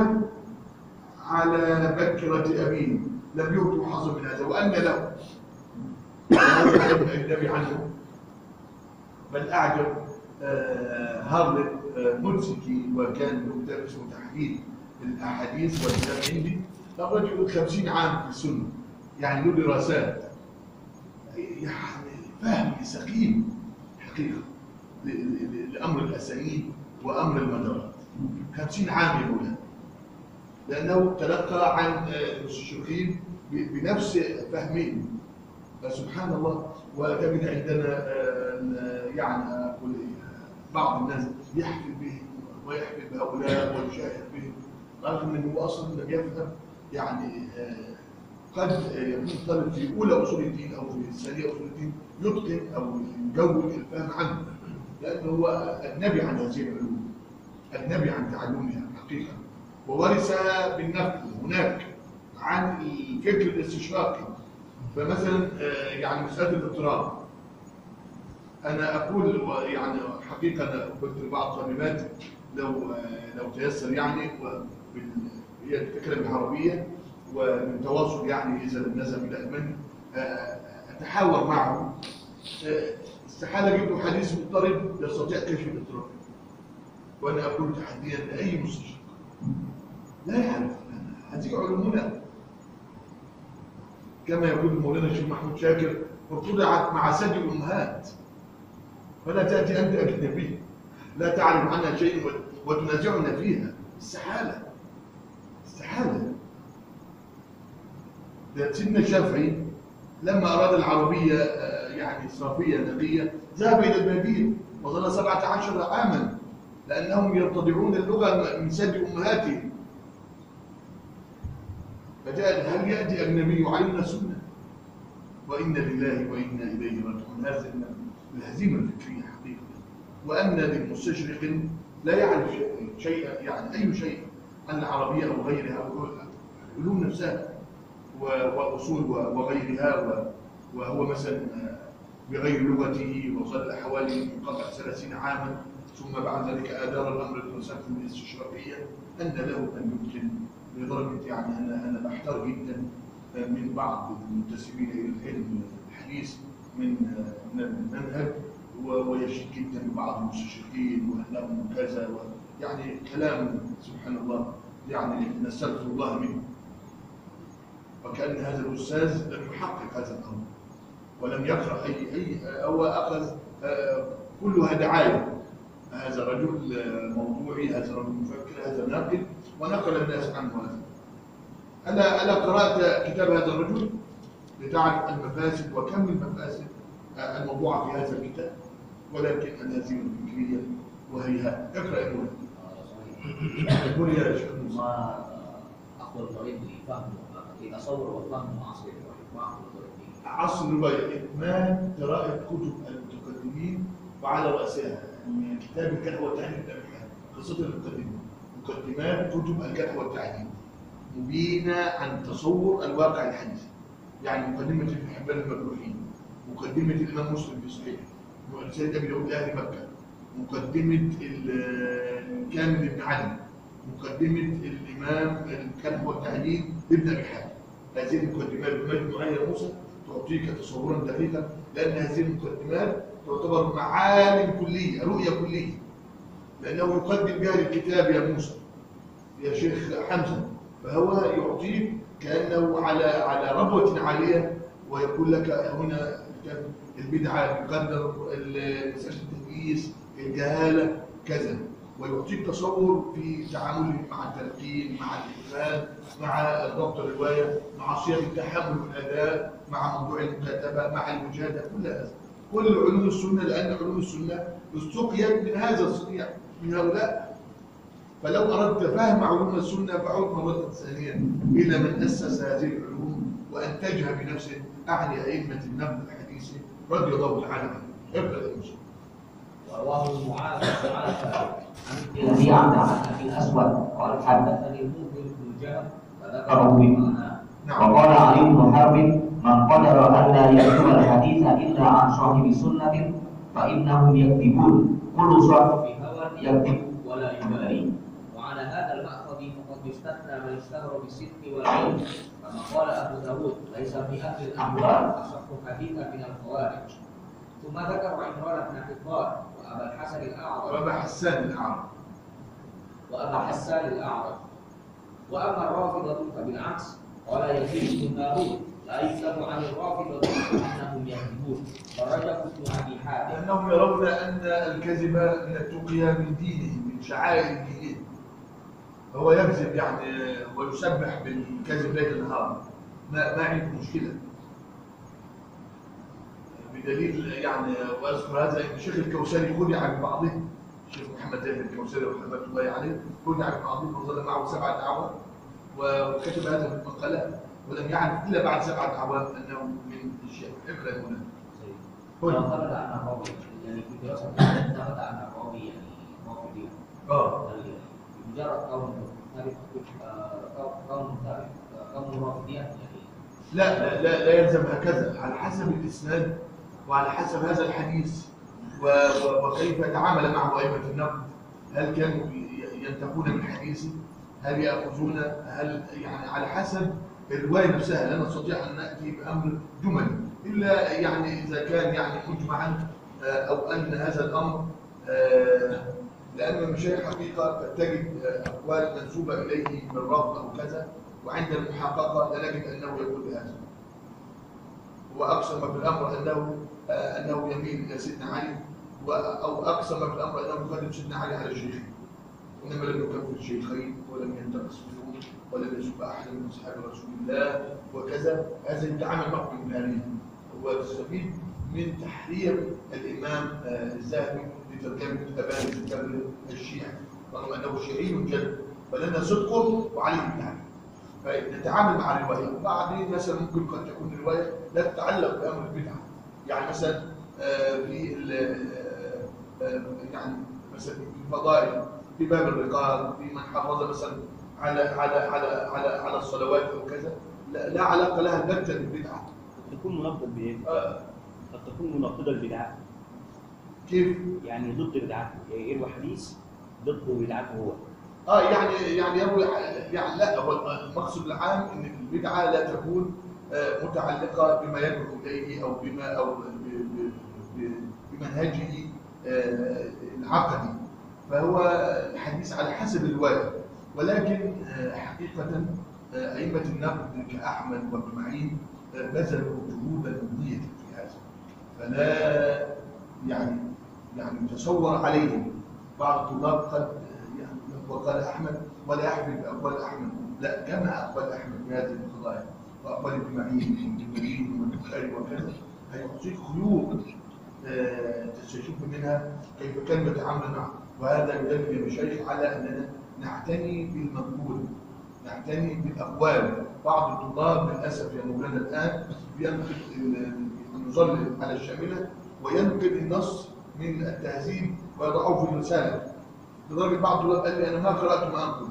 على بكرة أبيه لم يؤتوا حظا من هذا، وأن له هذا النبي عنه، بل أعجب هارلت مدسكي، وكان له كتاب اسمه تحليل الاحاديث والكلام عندي. الرجل 50 عام في السنه، يعني له دراسات، يعني فهم سقيم حقيقه لامر الاسانيد وامر المدارات. 50 عام يا مولانا، لانه تلقى عن المستشرقين بنفس فهمهم. فسبحان الله. وتجد عندنا يعني اقول بعض الناس يحفل بهم ويحفل بهؤلاء ويشاهد بهم، رغم انه اصلا لم يفهم. يعني قد يكون طالب في اولى اصول الدين او في ثانيه اصول الدين يتقن او يجود الفهم عنه، لانه هو اجنبي عن هذه العلوم، اجنبي عن تعلمها حقيقه، وورثها بالنقل هناك عن الفكر الاستشراقي. فمثلا يعني مساله الاضطراب، انا اقول يعني حقيقه انا قلت لبعض الطالبات لو تيسر يعني هي تتكلم العربيه ومن تواصل، يعني اذا نزل الى المانيا اتحاور معه، استحاله اجيب له حديث مضطرب يستطيع كشف الاضطراب. وانا اقول تحديا لاي مستشرق لا يعرف هذه علومنا، كما يقول مولانا الشيخ محمود شاكر: ارتدعت مع ثدي الامهات، فلا تاتي انت اجنبي لا تعرف عنها شيء وتنازعنا فيها. استحاله، استحاله. ده سيدنا الشافعي لما اراد العربيه يعني صافيه نقيه ذهب الى الباديه وظل 17 عاما، لانهم يرتدعون اللغه من ثدي امهاتهم. فجاء هل ياتي اجنبي علمنا سنه؟ وانا لله وانا اليه راجعون. هذا الهزيمه الفكريه حقيقه. وان للمستشرق لا يعرف شيئا، يعني اي شيء عن العربيه او غيرها او علوم نفسها واصول وغيرها، وهو مثلا بغير لغته وظل حوالي قبل 30 عاما، ثم بعد ذلك ادار الامر الدراسات الاستشراقيه، ان له ان يتقن لدرجه يعني انا بحتار جدا من بعض المنتسبين الى العلم الحديث من المنهج، ويشك جدا ببعض المستشرقين وانهم كذا، يعني كلام سبحان الله، يعني نستغفر الله منه. وكأن هذا الأستاذ لم يحقق هذا الأمر ولم يقرأ أي أو أخذ كلها دعاية. هذا رجل موضوعي، هذا رجل مفكر، هذا ناقل، ونقل الناس عنه هذا. ألا قرأت كتاب هذا الرجل لتعرف المفاسد وكم المفاسد الموضوعة في هذا الكتاب؟ ولكن الهزيمة الفكرية وهيها. اقرأ يا ولد. قل يا شيخ ما أفضل طريق لفهم التصور وفهم عصر عصر الرواية إكمال قراءة كتب المتقدمين وعلى رأسها من كتاب الكتب والتعليم الأمريكي، قصة المقدمة، مقدمات كتب الكتب والتعليم مبينة عن تصور الواقع الحديث. يعني مقدمة ابن حبان المجروحين، مقدمة الإمام مسلم في صحيح، سيد أبي داود أهل مكة، مقدمة الكامل بن علي، مقدمة الإمام الكتب والتعليم ابن أبي حاتم. هذه المقدمات بمجموعة يا موسى تعطيك تصورا دقيقا، لأن هذه المقدمات تعتبر معالم كلية، رؤية كلية، لأنه يقدم بها الكتاب يا موسى يا شيخ حمزة، فهو يعطيك كأنه على ربوة عالية، ويقول لك هنا البدعة يقدر مسألة التدليس، الجهالة كذا، ويعطيك تصور في تعامله مع التلقين، مع الإدخال، مع ضبط الرواية، مع صيغ التحمل والأداء، مع موضوع المكاتبة، مع المجاهدة، كل هذا كل علوم السنة، لأن علوم السنة استقيت من هذا الصنيع من هؤلاء. فلو أردت فهم علوم السنة فعود مرة ثانية إلى من أسس هذه العلوم وأنتجها بنفسه، أعني أئمة النقد الحديثي رضي الله تعالى عنهم. ابدأ يا مسلم. ورواه المعافى الذي عند أبي الأسود قال حدثني المنذر بن جهل فذكره بمعناه. وقال علي بن حرب: من قدر ألا يكتب الحديث إلا عن صاحب سنة فإنهم يكذبون، كل صاحب هوى يكذب ولا يبالي. وعلى هذا المأخذ فقد يستثنى من اشتهر بالصدق والعلم، كما قال أبو داود: ليس في أهل الأحوال أصح حديثا من الخوارج. ثم ذكر عمران بن حبان وأبا الحسن الأعرج وأبا حسان الأعرج وأبا حسان الأعرج. وأما الرافضة فبالعكس، قال يزيد بن هارون لا يكتب عن الرافضة أنهم يكذبون، خرجه ابن أبي حاتم. لأنهم يرون أن الكذب من التقية من دينهم، من شعائر دينهم. هو يكذب يعني ويسبح بالكذب ليل نهار، ما عنده مشكلة. بدليل يعني، واذكر هذا ان الشيخ الكوثري خدع من بعضه، الشيخ محمد زاهد الكوثري رحمه الله عليه خدع من بعضه وظل معه 7 أعوام، وكتب هذا في المقالات، ولم يعرف الا بعد 7 أعوام انه من الشيخ. اقرا هنا. لو ثبت عن الراوي، يعني في دراسة ثبت عن الراوي يعني رافضي. مجرد كون ثابت كون رافضيا يعني. لا يلزم هكذا، على حسب الاسناد وعلى حسب هذا الحديث وكيف تعامل معه أئمة النقد. هل كانوا ينتقون من حديثه؟ هل يأخذون؟ هل يعني على حسب الرواية نفسها. لا نستطيع أن نأتي بأمر جملي إلا يعني إذا كان يعني مجمعا، أو أن هذا الأمر، لأن المشايخ حقيقة قد تجد أقوال منسوبة إليه من رفض أو كذا، وعند المحققة لا نجد أنه يقول بهذا. وأقصى ما في الأمر أنه يميل إلى سيدنا علي، أو أقصى ما في الأمر أنه يقدم سيدنا علي على الشيخ، إنما لم يكفر الشيخين ولم ينتقص منهم ولم يسب أحد من أصحاب رسول الله وكذا. هذا يتعامل معه بالمالية. هو تستفيد من تحرير الإمام الذهبي لترجمة أبان الكبر الشيعي، رغم أنه شيعي جد، فلنا صدقه وعليه التعليم. فنتعامل مع الرواية. وبعدين مثلا ممكن قد تكون الرواية لا تتعلق بأمر البدعة، يعني مثلا في يعني مثلا في الفضائل، في باب الرقاب، في من حافظ مثلا على الصلوات او كذا، لا علاقه لها البتة بالبدعه. تكون مناقضه بايه؟ قد تكون مناقضه البدعه. كيف؟ يعني ضد بدعته، يعني يروي حديث ضد بدعته هو. يعني يروي يعني، لا، هو المقصد العام ان البدعه لا تكون متعلقه بما يدعو اليه او بمنهجه العقدي، فهو الحديث على حسب الروايه. ولكن حقيقه ائمه النقد كاحمد وابن معين بذلوا جهودا مضنيه في هذا، فلا يعني تصور عليهم بعض الطلاب قد يعني وقال احمد ولا يحمل باقوال احمد، لا، جمع اقوال احمد في هذه القضايا واقوال ابن معين والبخاري وكذا، هيعطيك خيوط تستشف منها كيف كان يتعامل معه. وهذا يدل يا مشايخ على اننا نعتني بالمنقول، نعتني بالاقوال. بعض الطلاب للاسف يا مولانا الان ينقل النظام على الشامله وينقل النص من التهذيب ويضعه في الرساله، لدرجه بعض الطلاب قال لي انا ما قرات ما انقل.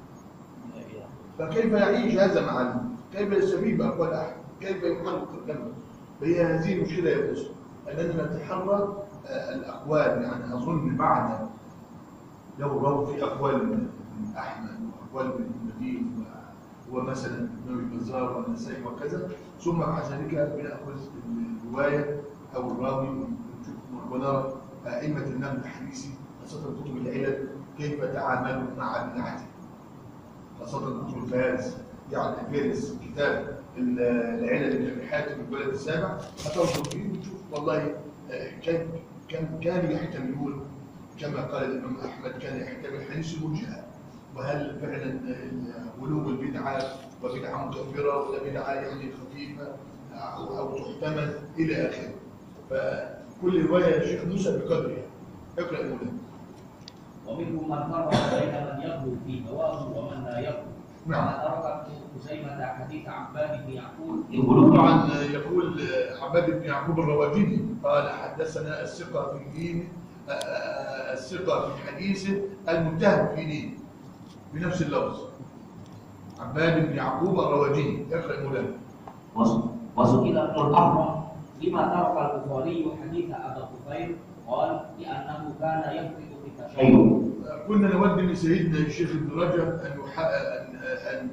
فكيف يعيش هذا مع كيف يستفيد باقوال احد؟ كيف يحقق الكلمه؟ فهي هذه المشكله يا باشا، اننا نتحرى الاقوال. يعني اظن بعد لو راوا في اقوال من احمد واقوال من المدين ومثلا ابن البزار والنسائي وكذا، ثم بعد ذلك بناخذ الروايه او الراوي ونرى ائمه النقد الحديثي خاصه كتب العلل كيف تعاملوا مع بدعته، خاصه كتب الفارس. يعني فارس كتاب العلل بن ابي حاتم الجلد السابع هتنظر فيه وتشوف والله كانوا يحتملون كما قال الامام احمد، كان يحتمل حديث المرجئه، وهل فعلا غلو البدعه وبدعه مكفره ولا بدعه يعني خفيفه او تحتمل الى اخره. فكل روايه يا شيخ موسى بقدرها. اقرا الاولى. ومنهم من فرق بين من يغلو في هواه ومن لا يغلو. نعم. ترك ابن خزيمة حديث عباد بن يعقوب. طبعا يقول عباد بن يعقوب الرواجيني قال حدثنا الثقة في دينه، الثقة في حديثه، المتهم في دينه، بنفس اللفظ. عباد بن يعقوب الرواجيني. يقرأ مولانا. وسئل ابن الأحرم لما ترك البخاري حديث أبا الطفيل؟ قال لأنه كان يفرط في التشيع. كنا نود من سيدنا الشيخ ابن رجب أن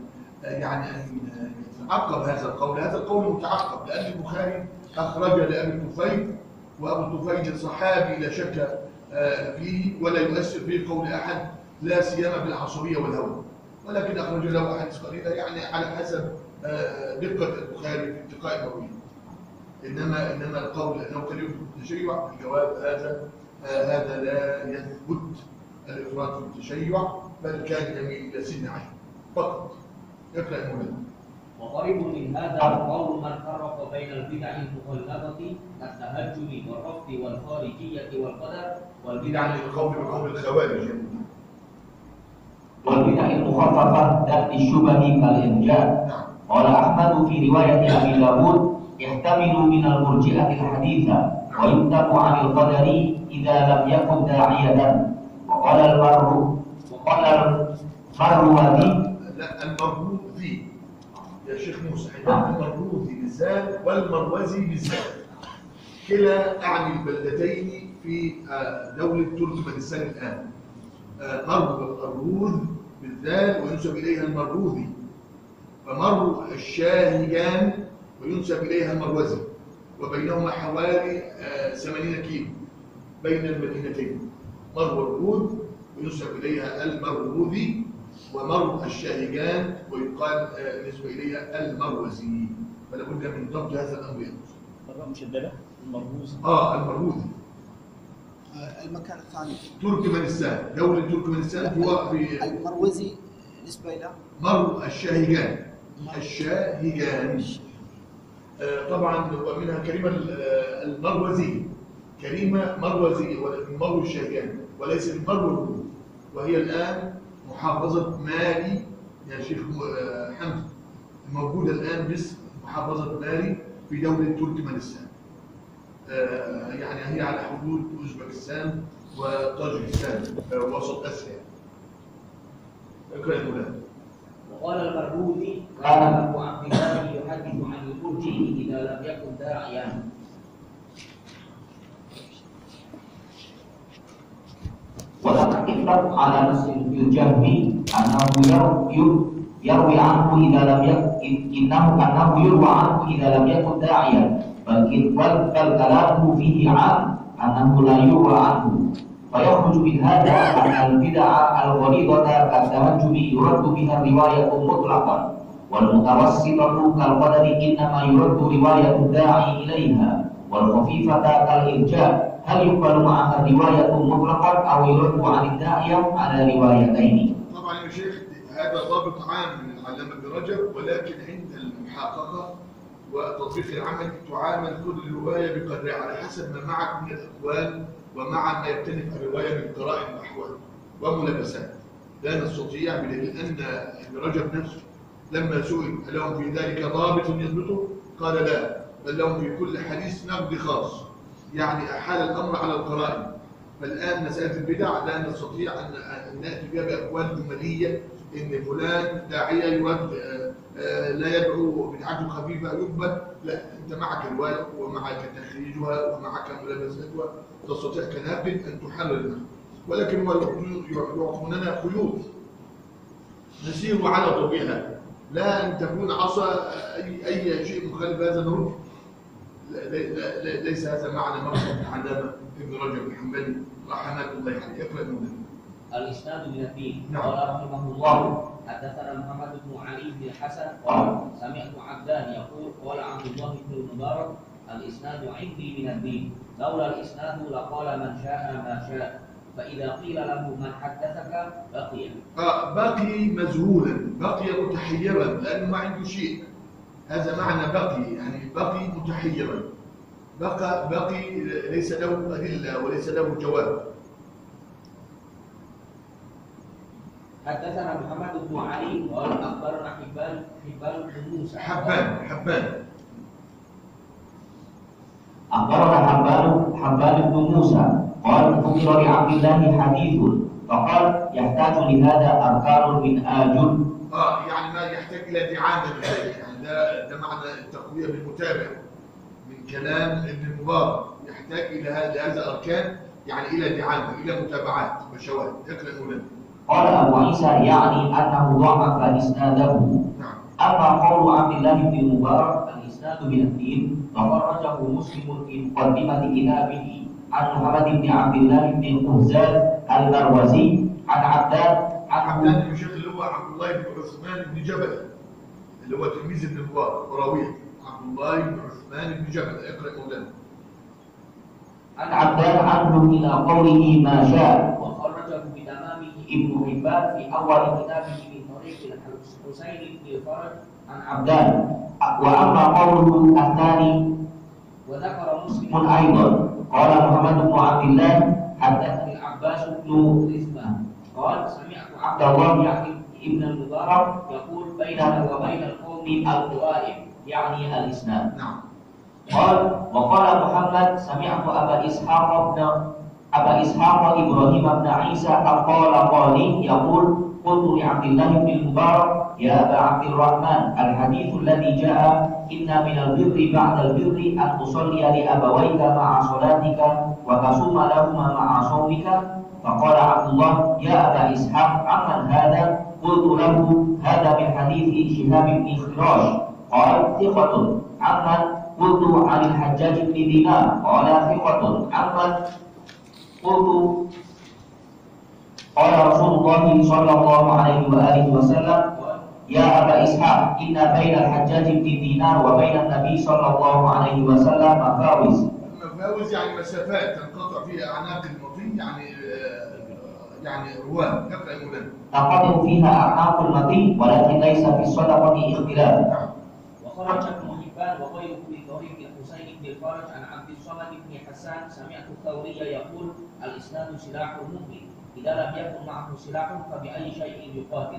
يتعقب هذا القول. هذا القول متعقب لأن البخاري أخرج لأبي الطفيل، وأبو الطفيل صحابي لا شك فيه ولا يؤثر فيه قول أحد، لا سيما بالعصبية والهوى، ولكن أخرج له أحاديث قليلة يعني على حسب دقة البخاري في انتقاء الراوي. إنما القول أنه كلمة التشيع، الجواب هذا لا يثبت الإفراط في التشيع، بل كان يميل إلى سن عشر فقط. يقرأ المولد. وقريب من هذا قول من فرق بين البدع المخلفة كالتهجم والرفض والخارجية والقدر والبدع يعني القول بقول الخوارج والبدع المخففة ذات الشبه كالإرجاء. قال أحمد في رواية أبي داود: يحتمل من المرجئة الحديث ويكتب عن القدر إذا لم يكن داعية. وقال المروذي لا المروذي يا شيخ موسى، المروذي بالزال والمروزي بالزال، كلا أعني البلدتين في دولة تركمانستان الآن. مروذ بالذال وينسب إليها المروذي، فمر الشاهجان وينسب إليها المروزي، وبينهما حوالي 80 كيلو بين المدينتين. مروذ وينسب إليها المروذي، ومر الشاهجان ويقال نسبة إليها المروزي، فلا بد من ضبط هذا الأمر. الراء مشددة المرموز. المروذي. المكان الثاني تركمانستان، دولة تركمانستان هو في المروزي نسبة إلى مر الشاهجان. الشاهجان طبعا ومنها كلمة المروزي، كلمة مروزي ولكن مر الشاهجان وليس المروزي، وهي الآن محافظة مالي يا شيخ حمد، موجودة الآن باسم محافظة مالي في دولة تركمانستان. يعني هي على حدود أوزبكستان وطاجكستان، وسط آسيا. اقرأ يا مولانا. وقال المروذي: كان أبو عبد الله يحدث عن المرجئ إذا لم يكن داعيا. وتحقق على نص في الجهم أنه يروي عنه إذا لم يكن أنه يروى عنه إذا لم يكن داعيا، بل كلامه فيه عام أنه لا يروى عنه. فيخرج من هذا أن البدع الغليظة كالتهجم يرد بها الرواية مطلقا، والمتوسطة كالقدر إنما يرد رواية الداعي إليها، والخفيفة كالإرجاء هل يقبل معها الرواية مطلقا أو يرد عن الداعية على روايتين؟ طبعا يا شيخ هذا ضابط عام من العلامة ابن رجب، ولكن عند المحققة وتطبيق العمل تعامل كل رواية بقدرها على حسب ما معك من الأقوال ومع ما يختلف الرواية من قرائن الأحوال وملابسات. لا نستطيع بدليل أن ابن رجب نفسه لما سئل هل لهم في ذلك ضابط يثبته؟ قال لا، بل لهم في كل حديث نقد خاص، يعني أحال الأمر على القرائن. فالآن مسألة البدع لا نستطيع أن نأتي بها بأقوال جمالية إن فلان داعية يرد لا يدعو بدعته خفيفة يقبل، لا، أنت معك الرواية ومعك تخريجها ومعك ملابستها، تستطيع كناقد أن تحرر منها، ولكن هم يعطوننا خيوط نسير على ضوئها، لا أن تكون عصا أي شيء مخالف هذا نرد. ليس هذا معنى مقصد العلامة ابن رجب الحنبلي رحمة الله عليه. اقرأ المولد. الإسناد من الدين. نعم. قال رحمه الله: حدثنا محمد بن علي بن الحسن قال: سمعت عبدان يقول: قال عبد الله بن المبارك: الإسناد عندي من الدين، لولا الإسناد لقال من شاء ما شاء، فإذا قيل له من حدثك بقي. بقي مذهولا، بقي متحيرا لأنه ما عنده شيء. هذا معنى بقي، يعني بقي متحيرا، بقي ليس له أدلة وليس له جواب. حدثنا محمد بن علي قال: أخبرنا حبان بن موسى. حبان أخبرنا حبان بن موسى قال: ذكر لعبد الله حديث فقال: يحتاج لهذا أركان من آجل. يعني ما يحتاج إلى دعامة من ذلك، يعني ده معنى التقوية بالمتابع من كلام ابن المبارك، يحتاج إلى هذا أركان، يعني إلى دعامة، إلى متابعات وشواهد. اقرأ مولانا. قال أبو عيسى: يعني أنه ضعف إسناده. نعم. أما قول عبد الله بن المبارك الإسناد من الدين فخرجه مسلم في مقدمة كتابه عن محمد بن عبد الله بن قهزاد المروزي عن عبدان عبدان بن شيخ اللي هو عبد الله بن عثمان بن جبل، اللي هو تلميذ ابن مبارك وراويه. عبد الله بن عثمان بن جبل. اقرأ مولانا. عن عبدان عنه إلى قوله ما شاء. وخرجه بتمامه ابن حبان في أول كتابه من طريق الحسين بن الفرج عن عبدان. وأما قوله الثاني وذكر مسلم أيضا قال محمد بن عبد الله حدثني العباس بن رزمة قال سمعت عبد الله يعني ابن المبارك يقول بيننا وبين القوم القوائم يعني الإسلام. نعم. قال وقال محمد سمعت أبا إسحاق إبراهيم بن عيسى قال يقول قلت لعبد الله بن المبارك يا أبا عبد الرحمن الحديث الذي جاء إن من البر بعد البر أن تصلي لأبويك مع صلاتك وتصوم لهما مع صومك. فقال عبد الله يا أبا إسحاق عمن هذا؟ قلت له هذا من حديث شهاب بن خراش. قال ثقة. عمن؟ قلت عن الحجاج بن دينار. قال ثقة. عمن؟ قلت قال رسول الله صلى الله عليه وآله وسلم يا أبا إسحاق إن بين الحجاج بن دينار وبين النبي صلى الله عليه وسلم مفاوز. مفاوز يعني مسافات تنقطع فيها أعناق المطي، يعني رواه. اقرأ مولانا. تنقطع فيها أعناق المطي ولكن ليس في الصدقة اختلاف. وخرج ابن حبان وغيره من طريق الحسين بن الفرج عن عبد الصمد بن حسان سمعت الثوري يقول الإسناد سلاح المؤمن إذا لم يكن معه سلاح فبأي شيء يقاتل.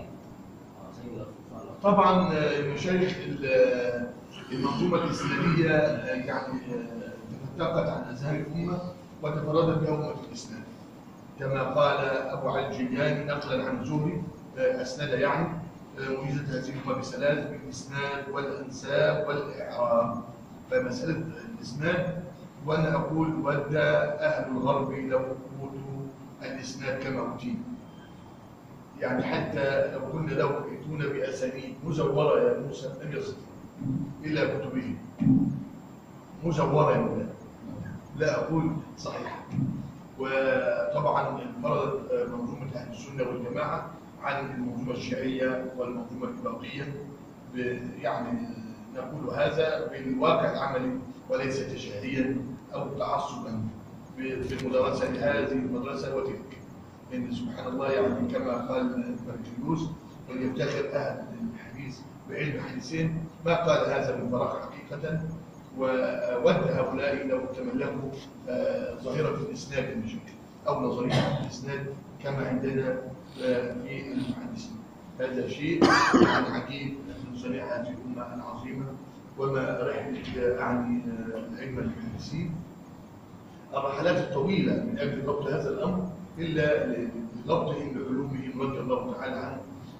طبعا مشايخ المنظومة الإسلامية يعني تفتقت عن أزهار الأمة وتفردت بها أمة الإسلام، كما قال أبو علي الجيلاني نقلا عن الزهري أسند يعني ميزة هذه الأمة بثلاث: بالإسناد والأنساب والإعراب. فمسألة الإسناد وأنا أقول ودى أهل الغرب لو أوتوا الإسناد كما أوتينا، يعني حتى لو كنا لو ائتونا بأسانيد مزورة يا موسى لم يصل إلا كتبهم مزورة يا مولانا، لا أقول صحيحة. وطبعا انفردت منظومة أهل السنة والجماعة عن المنظومة الشيعية والمنظومة الباقية، يعني نقول هذا بالواقع العملي وليس تشهيا أو تعصبا في المدرسة لهذه المدرسة وتلك. إن سبحان الله يعني كما قال بركلوس وليفتخر أهل الحديث بعلم حديثين، ما قال هذا من فراغ حقيقة. وود هؤلاء لو تملكوا ظاهرة الإسناد المشكل أو نظرية الإسناد كما عندنا في المحدثين. هذا شيء يعني عجيب من صنيع هذه الأمة العظيمة. وما رحلة أعني الأئمة المحدثين الرحلات الطويلة من أجل ضبط هذا الأمر إلا لضبطهم بعلومهم رضي الله تعالى عنهم.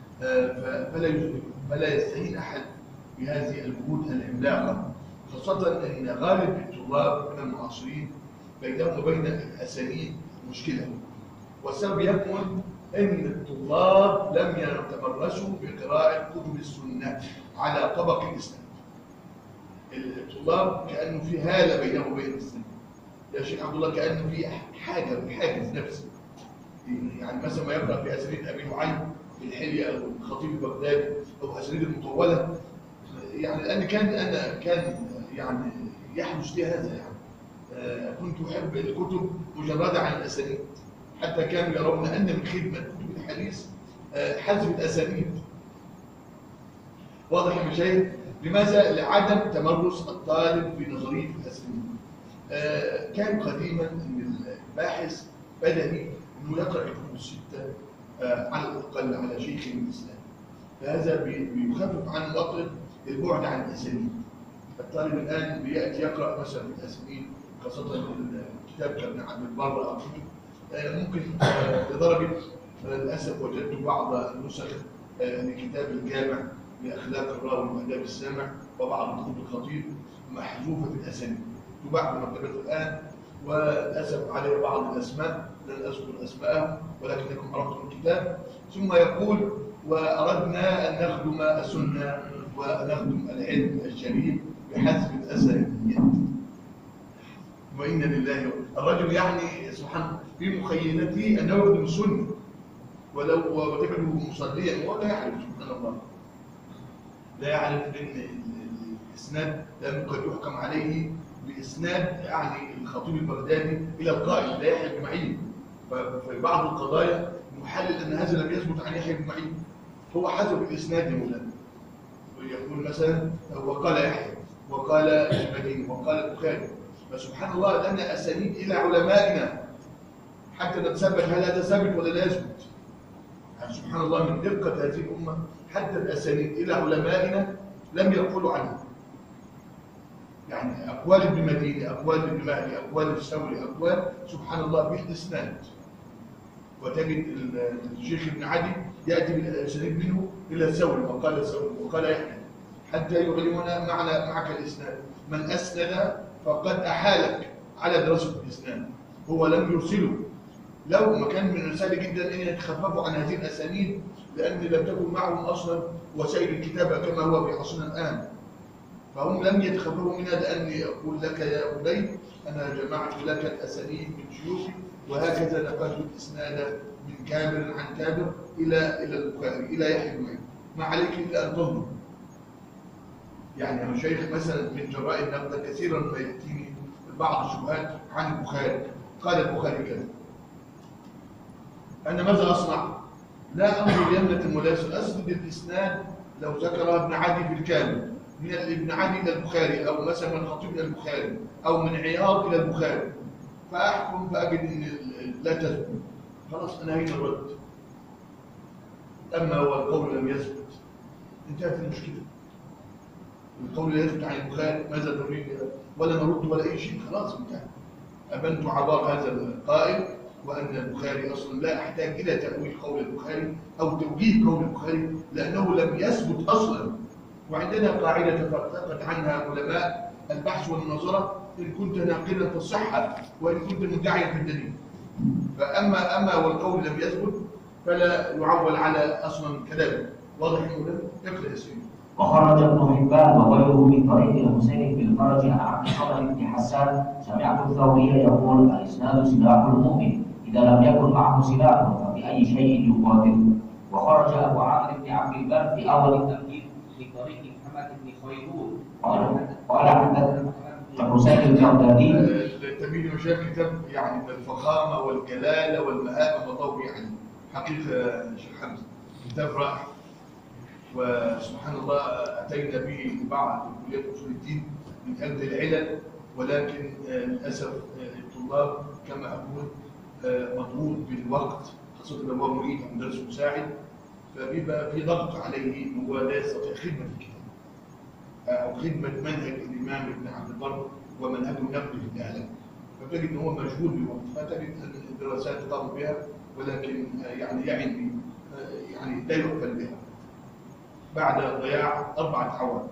فلا يستهين أحد بهذه الجهود العملاقة، خاصة أن غالب الطلاب من المعاصرين بينهم وبين الأسانيد مشكلة، والسبب يكمن أن الطلاب لم يتمرسوا بقراءة كتب السنة على طبق الإسلام. الطلاب كأنه في هالة بينهم وبين الإسلام يا شيخ عبد الله، كأنه في حاجز نفسي. يعني مثلا ما يقرأ في أسانيد أبي نعيم الحلية أو الخطيب البغدادي أو أسانيد المطولة، يعني لأن كان يعني يحدث لي هذا. يعني كنت أحب الكتب مجردة عن الأسانيد، حتى كانوا يرون أن من خدمة كتب الحديث حذف الأسانيد. واضح يا مشايخ؟ لماذا؟ لعدم تمرس الطالب في نظرية الأسانيد. كان قديما أن الباحث بدني أنه يقرأ الكتب الستة على الأقل على شيخ من الإسلام، فهذا بيخفف عن وطئ البعد عن الأسانيد. الطالب الآن بيأتي يقرأ مثلا الأسانيد، خاصة كتاب ابن عبد البر أو ممكن لدرجة للأسف وجدت بعض النسخ لكتاب الجامع لأخلاق الراوي وآداب السامع وبعض كتب الخطيب محذوفة في الأسانيد تباع في المكتبات الآن، وللأسف عليه بعض الأسماء لن أذكر أسماءهم ولكنكم عرفتم الكتاب. ثم يقول وأردنا أن نخدم السنة ونخدم العلم الشريف بحذف الأسانيد. وإنا لله. الرجل يعني سبحان في مخيلته أنه يخدم السنة، وتجده مصليا وهو لا يعرف سبحان الله، لا يعرف ان الاسناد لم قد يحكم عليه باسناد يعني الخطيب البغدادي الى القائل لا يحيى بن معين. ففي بعض القضايا نحلل ان هذا لم يثبت عن يحيى بن معين، هو حسب الاسناد يا مولانا يقول مثلا وقال يحيى وقال المديني وقال البخاري، فسبحان الله لنا اسانيد الى علمائنا حتى نتثبت هل هذا ثابت ولا لا يثبت. يعني سبحان الله من دقه هذه الامه حتى الاسانيد الى علمائنا لم يقولوا عنها. يعني اقوال ابن مديني، اقوال ابن مهدي، اقوال الثوري، اقوال سبحان الله بالاسناد، وتجد الشيخ ابن عدي ياتي بالاسانيد منه الى الثوري وقال الثوري وقال يحيى حتى يعلمنا معك الاسناد. من اسند فقد احالك على دراسه الاسناد، هو لم يرسله. لو ما كان من السهل جدا ان يتخففوا عن هذه الاسانيد لان لم تكن معهم اصلا وسائل الكتابه كما هو في عصرنا الان، فهم لم يتخففوا منها. لاني اقول لك يا ابي انا جمعت لك الاسانيد من شيوخي وهكذا نقلت الاسناد من كابر عن كابر الى البخاري الى يحيى بن معين، ما عليك الا ان تنظر. يعني انا شيخ مثلا من جراء النقد كثيرا ما ياتيني بعض الشبهات عن البخاري، قال البخاري كذا، انا ماذا اصنع؟ لا انظر يمنة ولا اسند الاسناد لو ذكر ابن عدي في الكامل من ابن عدي الى البخاري او مثلا من خطيب الى البخاري او من عياض الى البخاري، فاحكم فاجد ان لا تثبت، خلاص انهينا الرد. اما هو القول لم يثبت انتهت المشكله. القول لا يثبت عن البخاري ماذا نريد ولا نرد ولا اي شيء، خلاص انتهى. ابنت عبار هذا القائل وان البخاري اصلا لا احتاج الى تاويل قول البخاري او توجيه قول البخاري لانه لم يثبت اصلا. وعندنا قاعده تفقد عنها علماء البحث والمناظره: ان كنت ناقلا فالصحه وان كنت مدعيا في الدليل. فاما والقول لم يثبت فلا يعول على اصلا كلامه. واضح يا مولانا؟ اقرا يا سيدي. وخرج ابن حبان وغيره من طريق الحسين بن الفرج عن عبد الصمد بن حسان سمعت الثوري يقول: الاسناد سلاح المؤمن، اذا لم يكن معه سلاح فباي شيء يقاتل. وخرج ابو عامر بن عبد البر في اول التمهيد في طريق محمد بن خيرون قال حدثنا الحسين البغدادي. التمهيد مشايخ كتاب يعني الفخامه والجلاله والمهابه مطوي يعني حقيقه شيخ حمزه كتاب رائع. وسبحان الله اتينا به بعض كليات اصول الدين من اجل العلل، ولكن للاسف الطلاب كما اقول مضغوط بالوقت، خاصه لو هو معيد او مدرس مساعد، فبيبقى في ضغط عليه هو لا يستطيع خدمه الكتاب او خدمه منهج الامام ابن عبد البر ومنهجه النقدي في الاعلام، فتجد ان هو مشغول بالوقت، فتجد ان الدراسات تقام بها ولكن يعني يعني لا يقبل بها بعد ضياع 4 أعوام.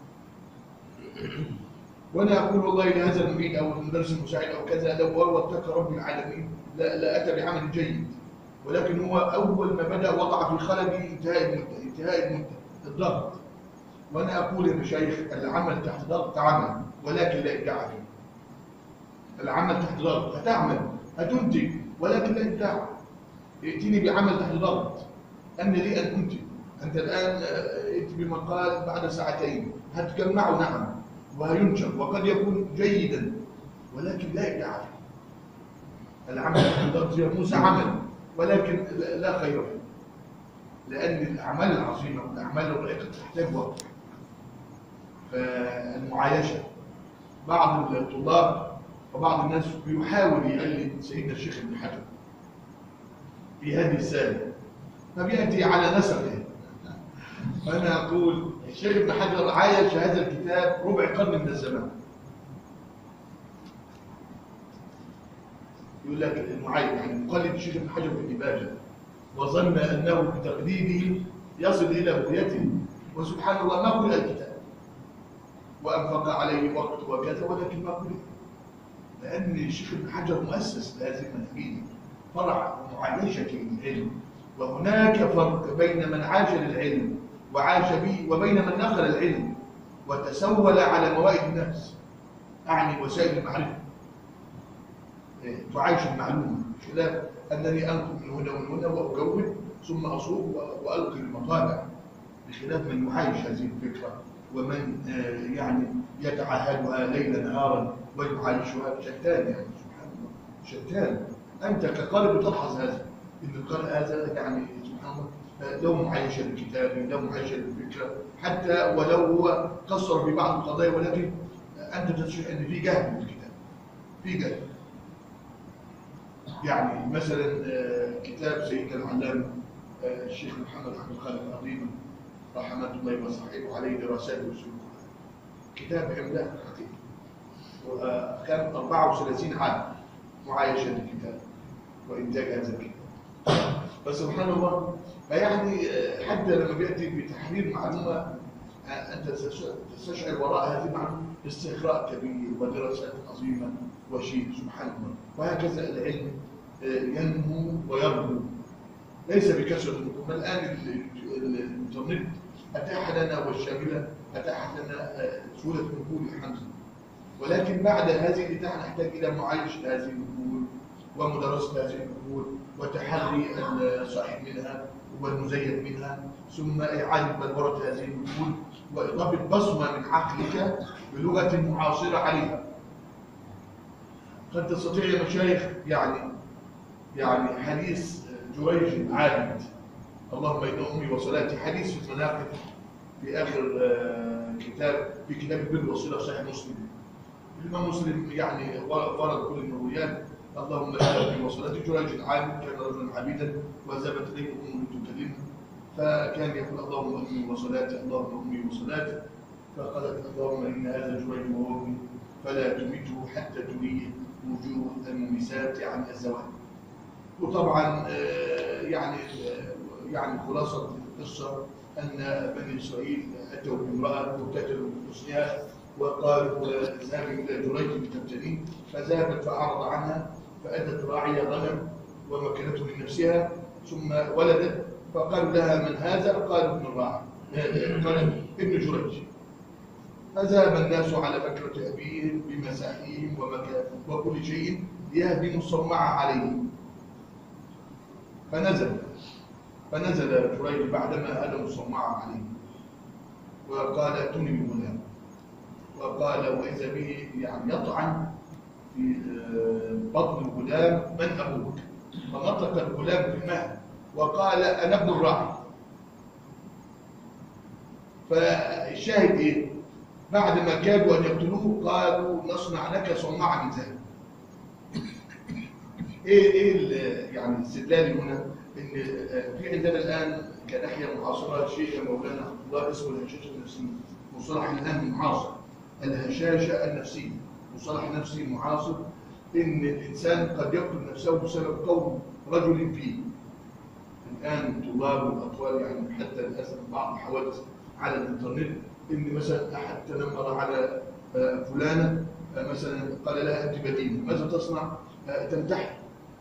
وانا اقول والله لهذا المعيد او المدرس المساعد او كذا لو هو اتقى رب العالمين لا اتى بعمل جيد، ولكن هو اول ما بدا وقع في خلل انتهاء الضغط. وانا اقول يا مشايخ العمل تحت ضغط عمل ولكن لا ابداع فيه. العمل تحت ضغط هتعمل هتنتج ولكن لا ابداع. ائتني بعمل تحت ضغط ان لي ان انتج. انت الان ائت بمقال بعد 2 ساعات هتجمعه نعم وهينشر وقد يكون جيدا ولكن لا ابداع فيه. العمل تحت ضغط يا موسى عمل ولكن لا خير فيه، لان الاعمال العظيمه والاعمال الرائقه تحتاج وقت. فالمعايشه بعض الطلاب وبعض الناس بيحاول يقلد سيدنا الشيخ ابن حجر في هذه السالة فبيأتي على نسقه. فأنا أقول الشيخ ابن حجر عايش هذا الكتاب 4 قرن من الزمان. يقول لك المعايش يعني مقلد الشيخ ابن حجر في الإباجة وظن أنه بتقليده يصل إلى بغيته، وسبحان الله ما قرأ الكتاب وأنفق عليه وقت وكذا ولكن ما قرأ، لأن الشيخ ابن حجر مؤسس لهذه المنهجية فرع معايشة للعلم. وهناك فرق بين من عاش للعلم وعاش به وبين من نقل العلم وتسول على موائد الناس، أعني وسائل المعرفة تعايش المعلومة خلاف أنني أنقل من هنا ومن هنا وأجود ثم أصوب وألقي المطالع، بخلاف من يعايش هذه الفكرة ومن يعني يتعاهدها ليلا نهارا ويعايشها. شتان يعني سبحان الله، شتان. أنت كقارئ بتلحظ هذا، إن القارئ هذا يعني سبحان الله لو معايشة للكتاب، لو معايشة للفكرة، حتى ولو هو قصر في بعض القضايا، ولكن أنت تشعر أن في جهد في الكتاب، في جهد. يعني مثلا كتاب سيدنا العلامة الشيخ محمد عبد الخالق العظيم رحمة الله وصحبه عليه دراسات وسلوك، كتاب عملاق حقيقي، وكان 34 عام معايشة للكتاب وإنتاج هذا الكتاب. فسبحان الله، فيعني حتى لما بيأتي بتحرير معلومة أنت تستشعر وراء هذه المعلومة استقراء كبير ودراسات عظيمة وشيء سبحان الله. وهكذا العلم ينمو ويربو ليس بكثرة النجوم. الآن الإنترنت أتاح لنا والشاملة أتاح لنا سهولة نقول الحمد لله، ولكن بعد هذه الإتاحة نحتاج إلى معايشة هذه النقول ومدرسة هذه النقول وتحري الصحيح منها والمزيف منها، ثم إعادة بلورة هذه النقول وإضافة بصمة من عقلك بلغة معاصرة عليها. قد تستطيع يا مشايخ يعني حديث جريج العابد اللهم إن أمي وصلاتي، حديث في المناقب في آخر في كتاب البر والصلة في صحيح مسلم. الإمام مسلم يعني فرض كل المرويات اللهم إن أمي وصلاتي. جريج العابد كان رجلا عبيدا وذهبت إليه أمه تكلمه، فكان يقول اللهم أمي وصلاتي، اللهم أمي وصلاتي، فقالت اللهم إن هذا جريج وهو ابني فلا تمته حتى تريه وجوه الممسات عن الزواج. وطبعا يعني خلاصة القصة أن بني إسرائيل أتوا بامرأة وقتلوا حسنها وقالوا اذهبي إلى جريج تبتليه، فذهبت فأعرض عنها فأتت راعية غنم ومكنته لنفسها ثم ولدت، فقالوا لها من هذا؟ قالوا ابن الراعي، قال ابن جريج. فذهب الناس على فكرة أبيهم بمساحيهم وكل شيء ليهدموا الصومعة عليهم. فنزل جريج بعدما هدموا الصومعة عليه وقال ائتوني بالغلام، وقال وإذا به يعني يطعن في بطن الغلام من أبوك، فنطق الغلام بالمهد وقال أنا ابن الراعي. فالشاهد إيه؟ بعد ما كادوا أن يقتلوه قالوا نصنع لك صومعة من ذهب. يعني الاستدلال هنا ان في عندنا الان كناحيه معاصره شيء يا مولانا عبد الله اسمه الهشاشه النفسيه، مصطلح الان معاصر، الهشاشه النفسيه، مصطلح نفسي معاصر، ان الانسان قد يقتل نفسه بسبب قول رجل فيه. الان طلاب والاطفال يعني حتى للاسف بعض الحوادث على الانترنت ان مثلا احد تنمر على فلانه مثلا قال لها انت بدينه، ماذا تصنع؟ تنتحر.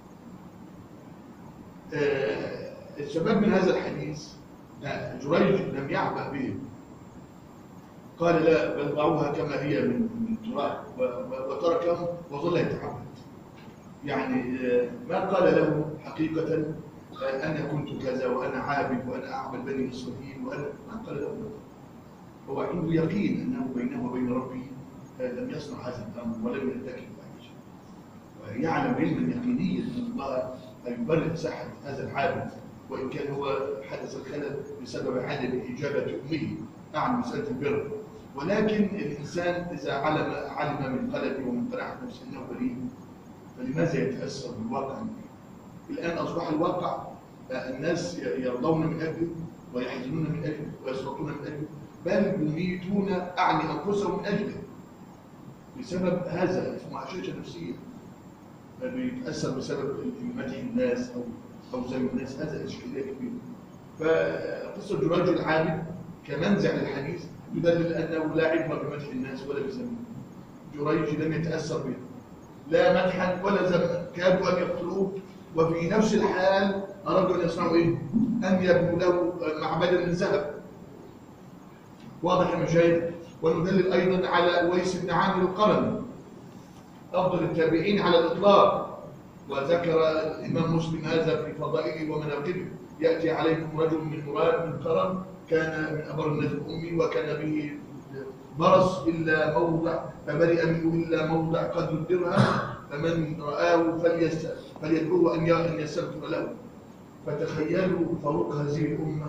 الشباب من هذا الحديث جريج لم يعبأ به، قال لا بل ضعوها كما هي من التراب وتركهم وظل يتعبد. يعني ما قال له حقيقة أنا كنت كذا وأنا عابد وأنا أعبد بني إسرائيل وأنا ما قال له. هو عنده يقين أنه بينه وبين ربه لم يصنع هذا الأمر ولم يرتكب فاحشة، ويعلم علما يقينيا أن الله يبرئ ساحة هذا العابد، وإن كان هو حدث الخلل بسبب عدم إجابة أمه عن مسألة البر. ولكن الإنسان إذا علم من قلبه ومن قناعة نفسه أنه بريء فلماذا يتأثر بالواقع؟ الآن أصبح الواقع الناس يرضون من أجله ويحزنون من أجله ويسقطون من أجله، بل يميتون أنفسهم من أجله بسبب هذا اسمه هشاشة نفسية. بيتأثر بسبب مدح الناس أو ذم الناس، هذا إشكالية كبيرة. فقصة جريج العابد كمنزع للحديث يدلل أنه لا عبرة بمدح الناس ولا بذمهم. جريج لم يتأثر به لا مدحا ولا ذما، كادوا أن يقتلوه وفي نفس الحال أرادوا أن يصنعوا إيه؟ أن يبنوا له معبدا من ذهب. واضح يا مشايخ؟ وندلل أيضا على أويس بن عامر القرني أفضل التابعين على الإطلاق وذكر الإمام مسلم هذا في فضائله ومناقبه. يأتي عليكم رجل من مراد من قرن كان من أبر الناس أمي وكان به برص إلا موضع فبرئ منه إلا موضع قدر الدرهم فمن رآه فليدعوه أن يستغفر له. فتخيلوا فاروق هذه الأمة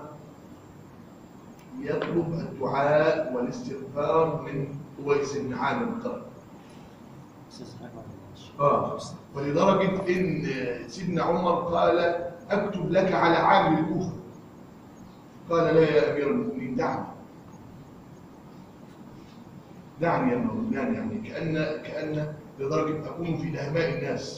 يطلب الدعاء والاستغفار من أويس بن عامر القرن. ولدرجة إن سيدنا عمر قال أكتب لك على عامل الكوفة. قال لا يا أمير المؤمنين دعني يا مولانا، يعني كأن لدرجة أكون في دهماء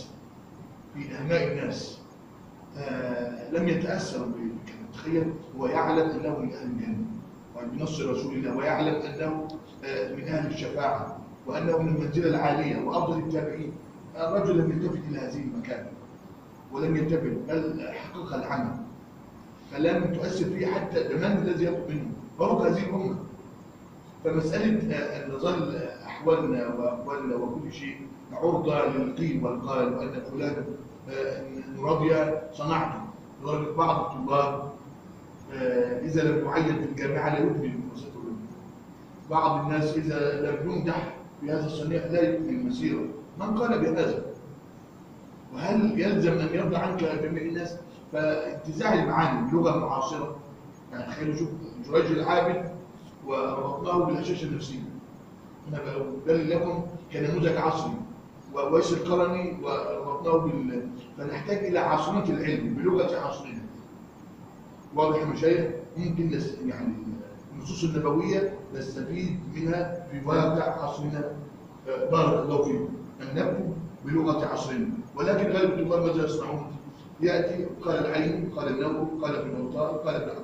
الناس لم يتأثروا بالكلام. تخيل هو يعلم أنه من أهل الجنة بنص رسول الله، ويعلم أنه من أهل الشفاعة وأنه من المنزلة العالية وأفضل التابعين. الرجل لم يلتفت إلى هذه المكانة ولم ينتبه، بل حقق العمل، فلم تؤثر فيه حتى الدمان الذي يطلب منه فوق هذه الأمة. فمسألة أن نظل أحوالنا وأقوالنا وكل شيء عرضة للقيل والقال وأن فلان راضي صنعته، لدرجة بعض الطلاب إذا لم يعين في الجامعة لا يكمل مسيرته. بعض الناس إذا لم يمدح في هذا الصنيع لا يكمل المسيرة. من قال بهذا؟ وهل يلزم أن يرضى عنك جميع الناس؟ فانتزاع المعاني اللغة المعاصرة، يعني تخيلوا شوف جريج العابد وربطناه بالهشاشة النفسية. أنا بل لكم كنموذج عصري، وويس القرني وربطناه فنحتاج إلى عاصمة العلم بلغة عصرنا. واضح يا مشايخ؟ ممكن يعني النصوص النبوية نستفيد منها في واقع عصرنا. بارك الله فيكم. أن نكتب بلغة عصرنا، ولكن غالب الطلاب ماذا يصنعون؟ يأتي قال العين، قال النووي، قال ابن بطال، قال ابن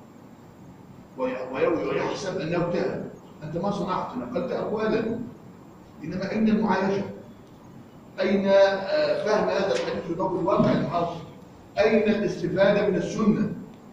عمر، ويحسب أنه تهم. أنت ما صنعت، نقلت أقوالا، إنما أين المعايشة؟ أين فهم هذا الحديث في ضوء الواقع المعاصر؟ أين الاستفادة من السنة؟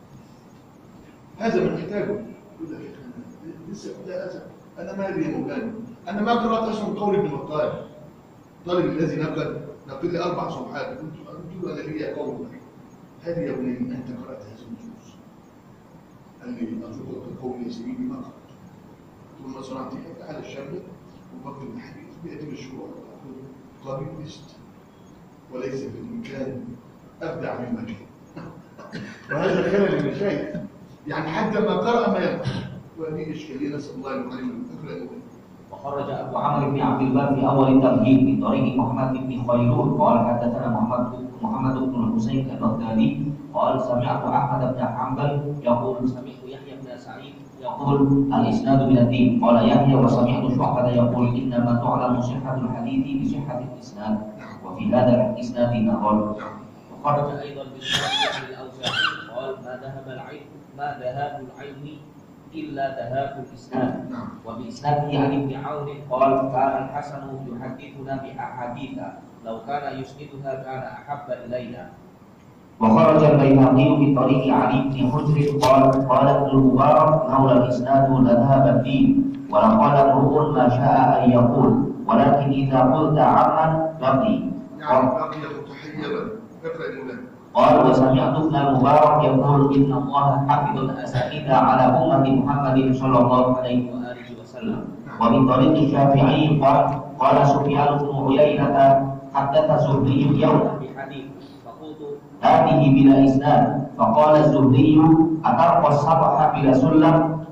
هذا ما نحتاجه. يقول لك لسه هذا أنا مالي يا مولانا، أنا ما قرأت أصلا قول ابن بطال. الطالب الذي نقل لي 4 صفحات، قلت له أنا لي قول واحد. هذه يا بني أنت قرأت هذه النصوص؟ قال لي أرجوك القول يا سيدي ما قرأت. ثم صنعت على الشامل وبطل الحديث بيأتي بالشروع قابل لست، وليس في الإمكان أبدع من مكان. وهذا خلل من شيء، يعني حتى ما قرأ ما يقرأ، وهذه إشكالية نسأل الله أن يعلمنا الأخرى. وخرج أبو عمرو بن عبد البر في أول التمهيد من طريق محمد بن خيرون قال حدثنا محمد بن الحسين البغدادي قال سمعت أحمد بن حنبل يقول سمعت يحيى بن سعيد يقول الإسناد من الدين. قال يحيى وسمعت شعبة يقول إنما تعلم صحة الحديث بصحة الإسناد، وفي هذا الإسناد نظر. وخرج أيضا بالسناد الأوزاعي قال ما ذهاب العلم إلا ذهاب الإسناد. وبإسناده عن ابن عون قال كان الحسن يحدثنا بأحاديث لو كان يسندها كان أحب إلينا. وخرج البيهقي بطريق علي بن حجر قال ابن المبارك لولا الإسناد لذهب الدين، ولقال امرؤ ما شاء أن يقول، ولكن إذا قلت عمن بقي. يعني بقي متحيرا. اقرأ المولى. قال وسمعت ابن المبارك يقول إن الله حفظ الأسانيد على أمة محمد صلى الله عليه وآله وسلم. ومن طريق الشافعي قال سفيان بن عيينة حدث زهري يوما بحديث فقلت هذه بلا إسناد، فقال الزهري أترقى الصفحة بلا سلم؟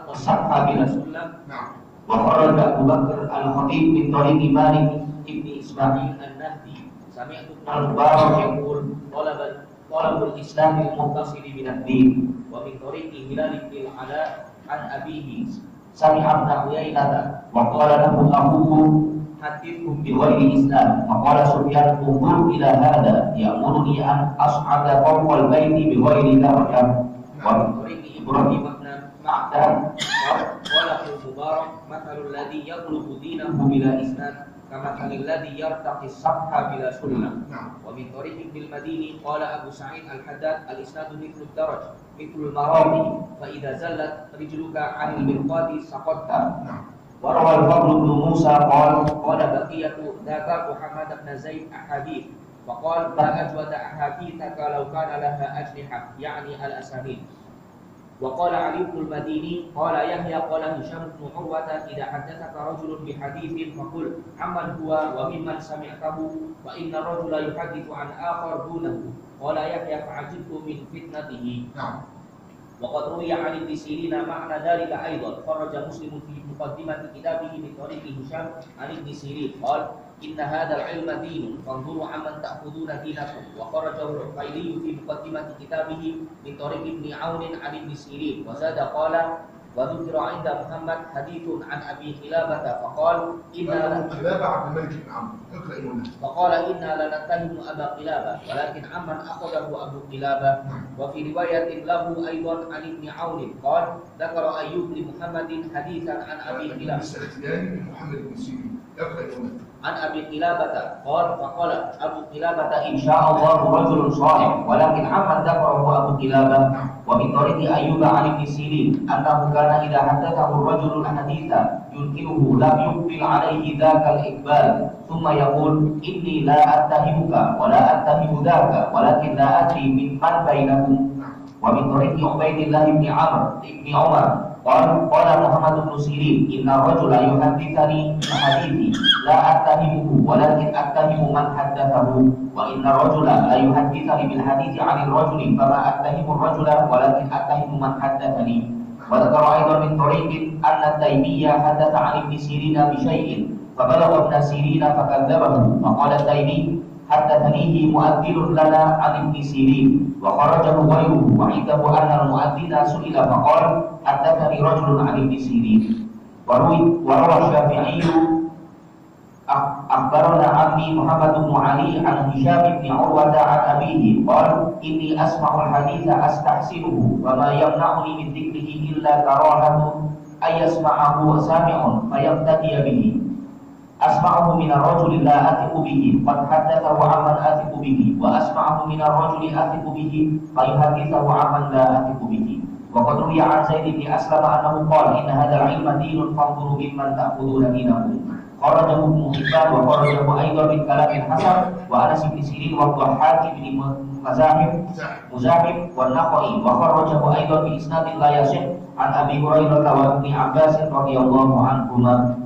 وخرج أبو بكر الخطيب من طريق مالك بن إسماعيل النهدي سمعت ابن المبارك يقول طلب الإسلام المتصل من الدين. ومن طريق هلال بن العلاء عن أبيه سمع ابن عيينة وقال له أخوه حدثهم بغير إسلام، فقال سفيان انظر إلى هذا يأمرني أن أصعد فوق البيت بغير درجة. ومن طريق إبراهيم بن معدان قال ابن مبارك مثل الذي يطلب دينه بلا إسناد كمثل الذي يرتقي السطح بلا سلم. ومن طريق ابن المديني قال أبو سعيد الحداد الإسناد مثل الدرج مثل المراضي، فإذا زلت رجلك عن المرقاد سقطت. وروى الفضل بن موسى قال بقية ذاك محمد بن زيد أحاديث فقال ما أجود أحاديثك لو كان لها أجنحة يعني الأسانيد. وقال علي بن المديني قال يحيى قال هشام بن عروة إذا حدثك رجل بحديث فقل عمن هو وممن سمعته فإن الرجل يحدث عن آخر دونه. قال يحيى فعجبت من فتنته. نعم. وقد روي عن ابن سيرين معنى ذلك أيضا. خرج مسلم في مقدمة كتابه من طريق هشام عن ابن سيرين قال إن هذا العلم دين فانظروا عمن تأخذون دينكم. وخرجه العقيلي في مقدمة كتابه من طريق ابن عون عن ابن سيرين وزاد قال وذكر عند محمد حديث عن أبي قلابة فقال أبو قلابة عبد الملك بن عمرو. اقرأ لنا. فقال إنا لنتهم أبا قلابة ولكن عمن أخذه أبو قلابة. وفي رواية له أيضا عن ابن عون قال ذكر أيوب لمحمد حديثا عن أبي قلابة السلفياني من محمد بن سيرين. اقرأ لنا. عن أبي قلابة قال فقال أبو قلابة إن شاء الله رجل صالح ولكن عمن ذكره أبو قلابة. ومن طريق أيوب عن ابن سيرين أنه كان إذا حدثه الرجل الحديث ينكره لم يقبل عليه ذاك الإقبال ثم يقول إني لا أتهمك ولا أتهم ذاك ولكن لا أدري من بينكم. ومن طريق عبيد الله بن عمر قال محمد بن سيرين إن الرجل يحدثني بحديثي لا أتهمه ولكن أتهم من حدثه وإن الرجل لا يحدثني بالحديث عن الرجل فما أتهم الرجل ولكن أتهم من حدثني. وذكر أيضا من طريق أن التيمي حدث عن ابن سيرين بشيء فبلغ ابن سيرين فكذبه فقال التيمي حدثنيه مؤذن لنا عن ابن سيرين. وخرجه غيره وعنده أن المؤذن سئل فقال حدثني رجل عن ابن سيرين. وروى الشافعي أخبرنا عمي محمد بن علي عن هشام بن عروة عن أبيه قال إني أسمع الحديث أستحسنه وما يمنعني من ذكره إلا كراهة أن يسمعه سامع فيقتدي به. أسمعه من الرجل لا أثق به قد حدثه عمن أثق به وأسمعه من الرجل أثق به فيحدثه عمن لا أثق به. وقد روي عن زيد بن أسلم أنه قال إن هذا العلم دين فانظروا ممن تأخذون دينكم. خرجه ابن حبان وخرجه أيضا من كلام الحسن وأنس بن سيرين والضحاك بن مزاحم والنخعي. وخرجه أيضا بإسناد لا يصح عن أبي هريرة وابن عباس رضي الله عنهما.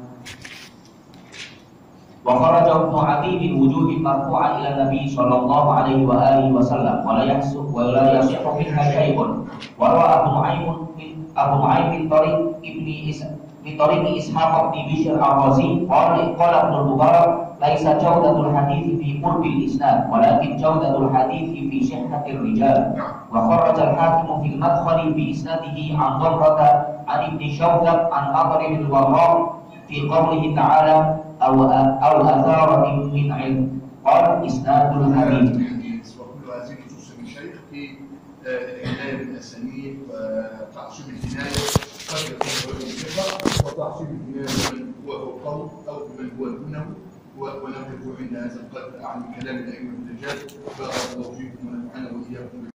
وخرج ابن عدي من وجوه مرفوعا إلى النبي صلى الله عليه وآله وسلم ولا يصح منها شيء. وروى أبو نعيم من طريق إسحاق بن بشر الرازي قال ابن المبارك ليس جودة الحديث في قرب الإسناد ولكن جودة الحديث في صحة الرجال. وخرج الحاكم في المدخل بإسناده عن ضمرة عن ابن شوذب عن أضرب الوراء في قوله تعالى أو أثارة من علم قال إسناد الحديث. وكل هذه النصوص من شيخ في العناية بالأسانيد وتعصيب الجناية قد يكون غير الثقة وتعصيب الجناية من هو فوقه أو من هو دونه. ونقف عند هذا القدر عن كلام الأئمة الرجال. بارك الله فيكم ونفعنا وإياكم.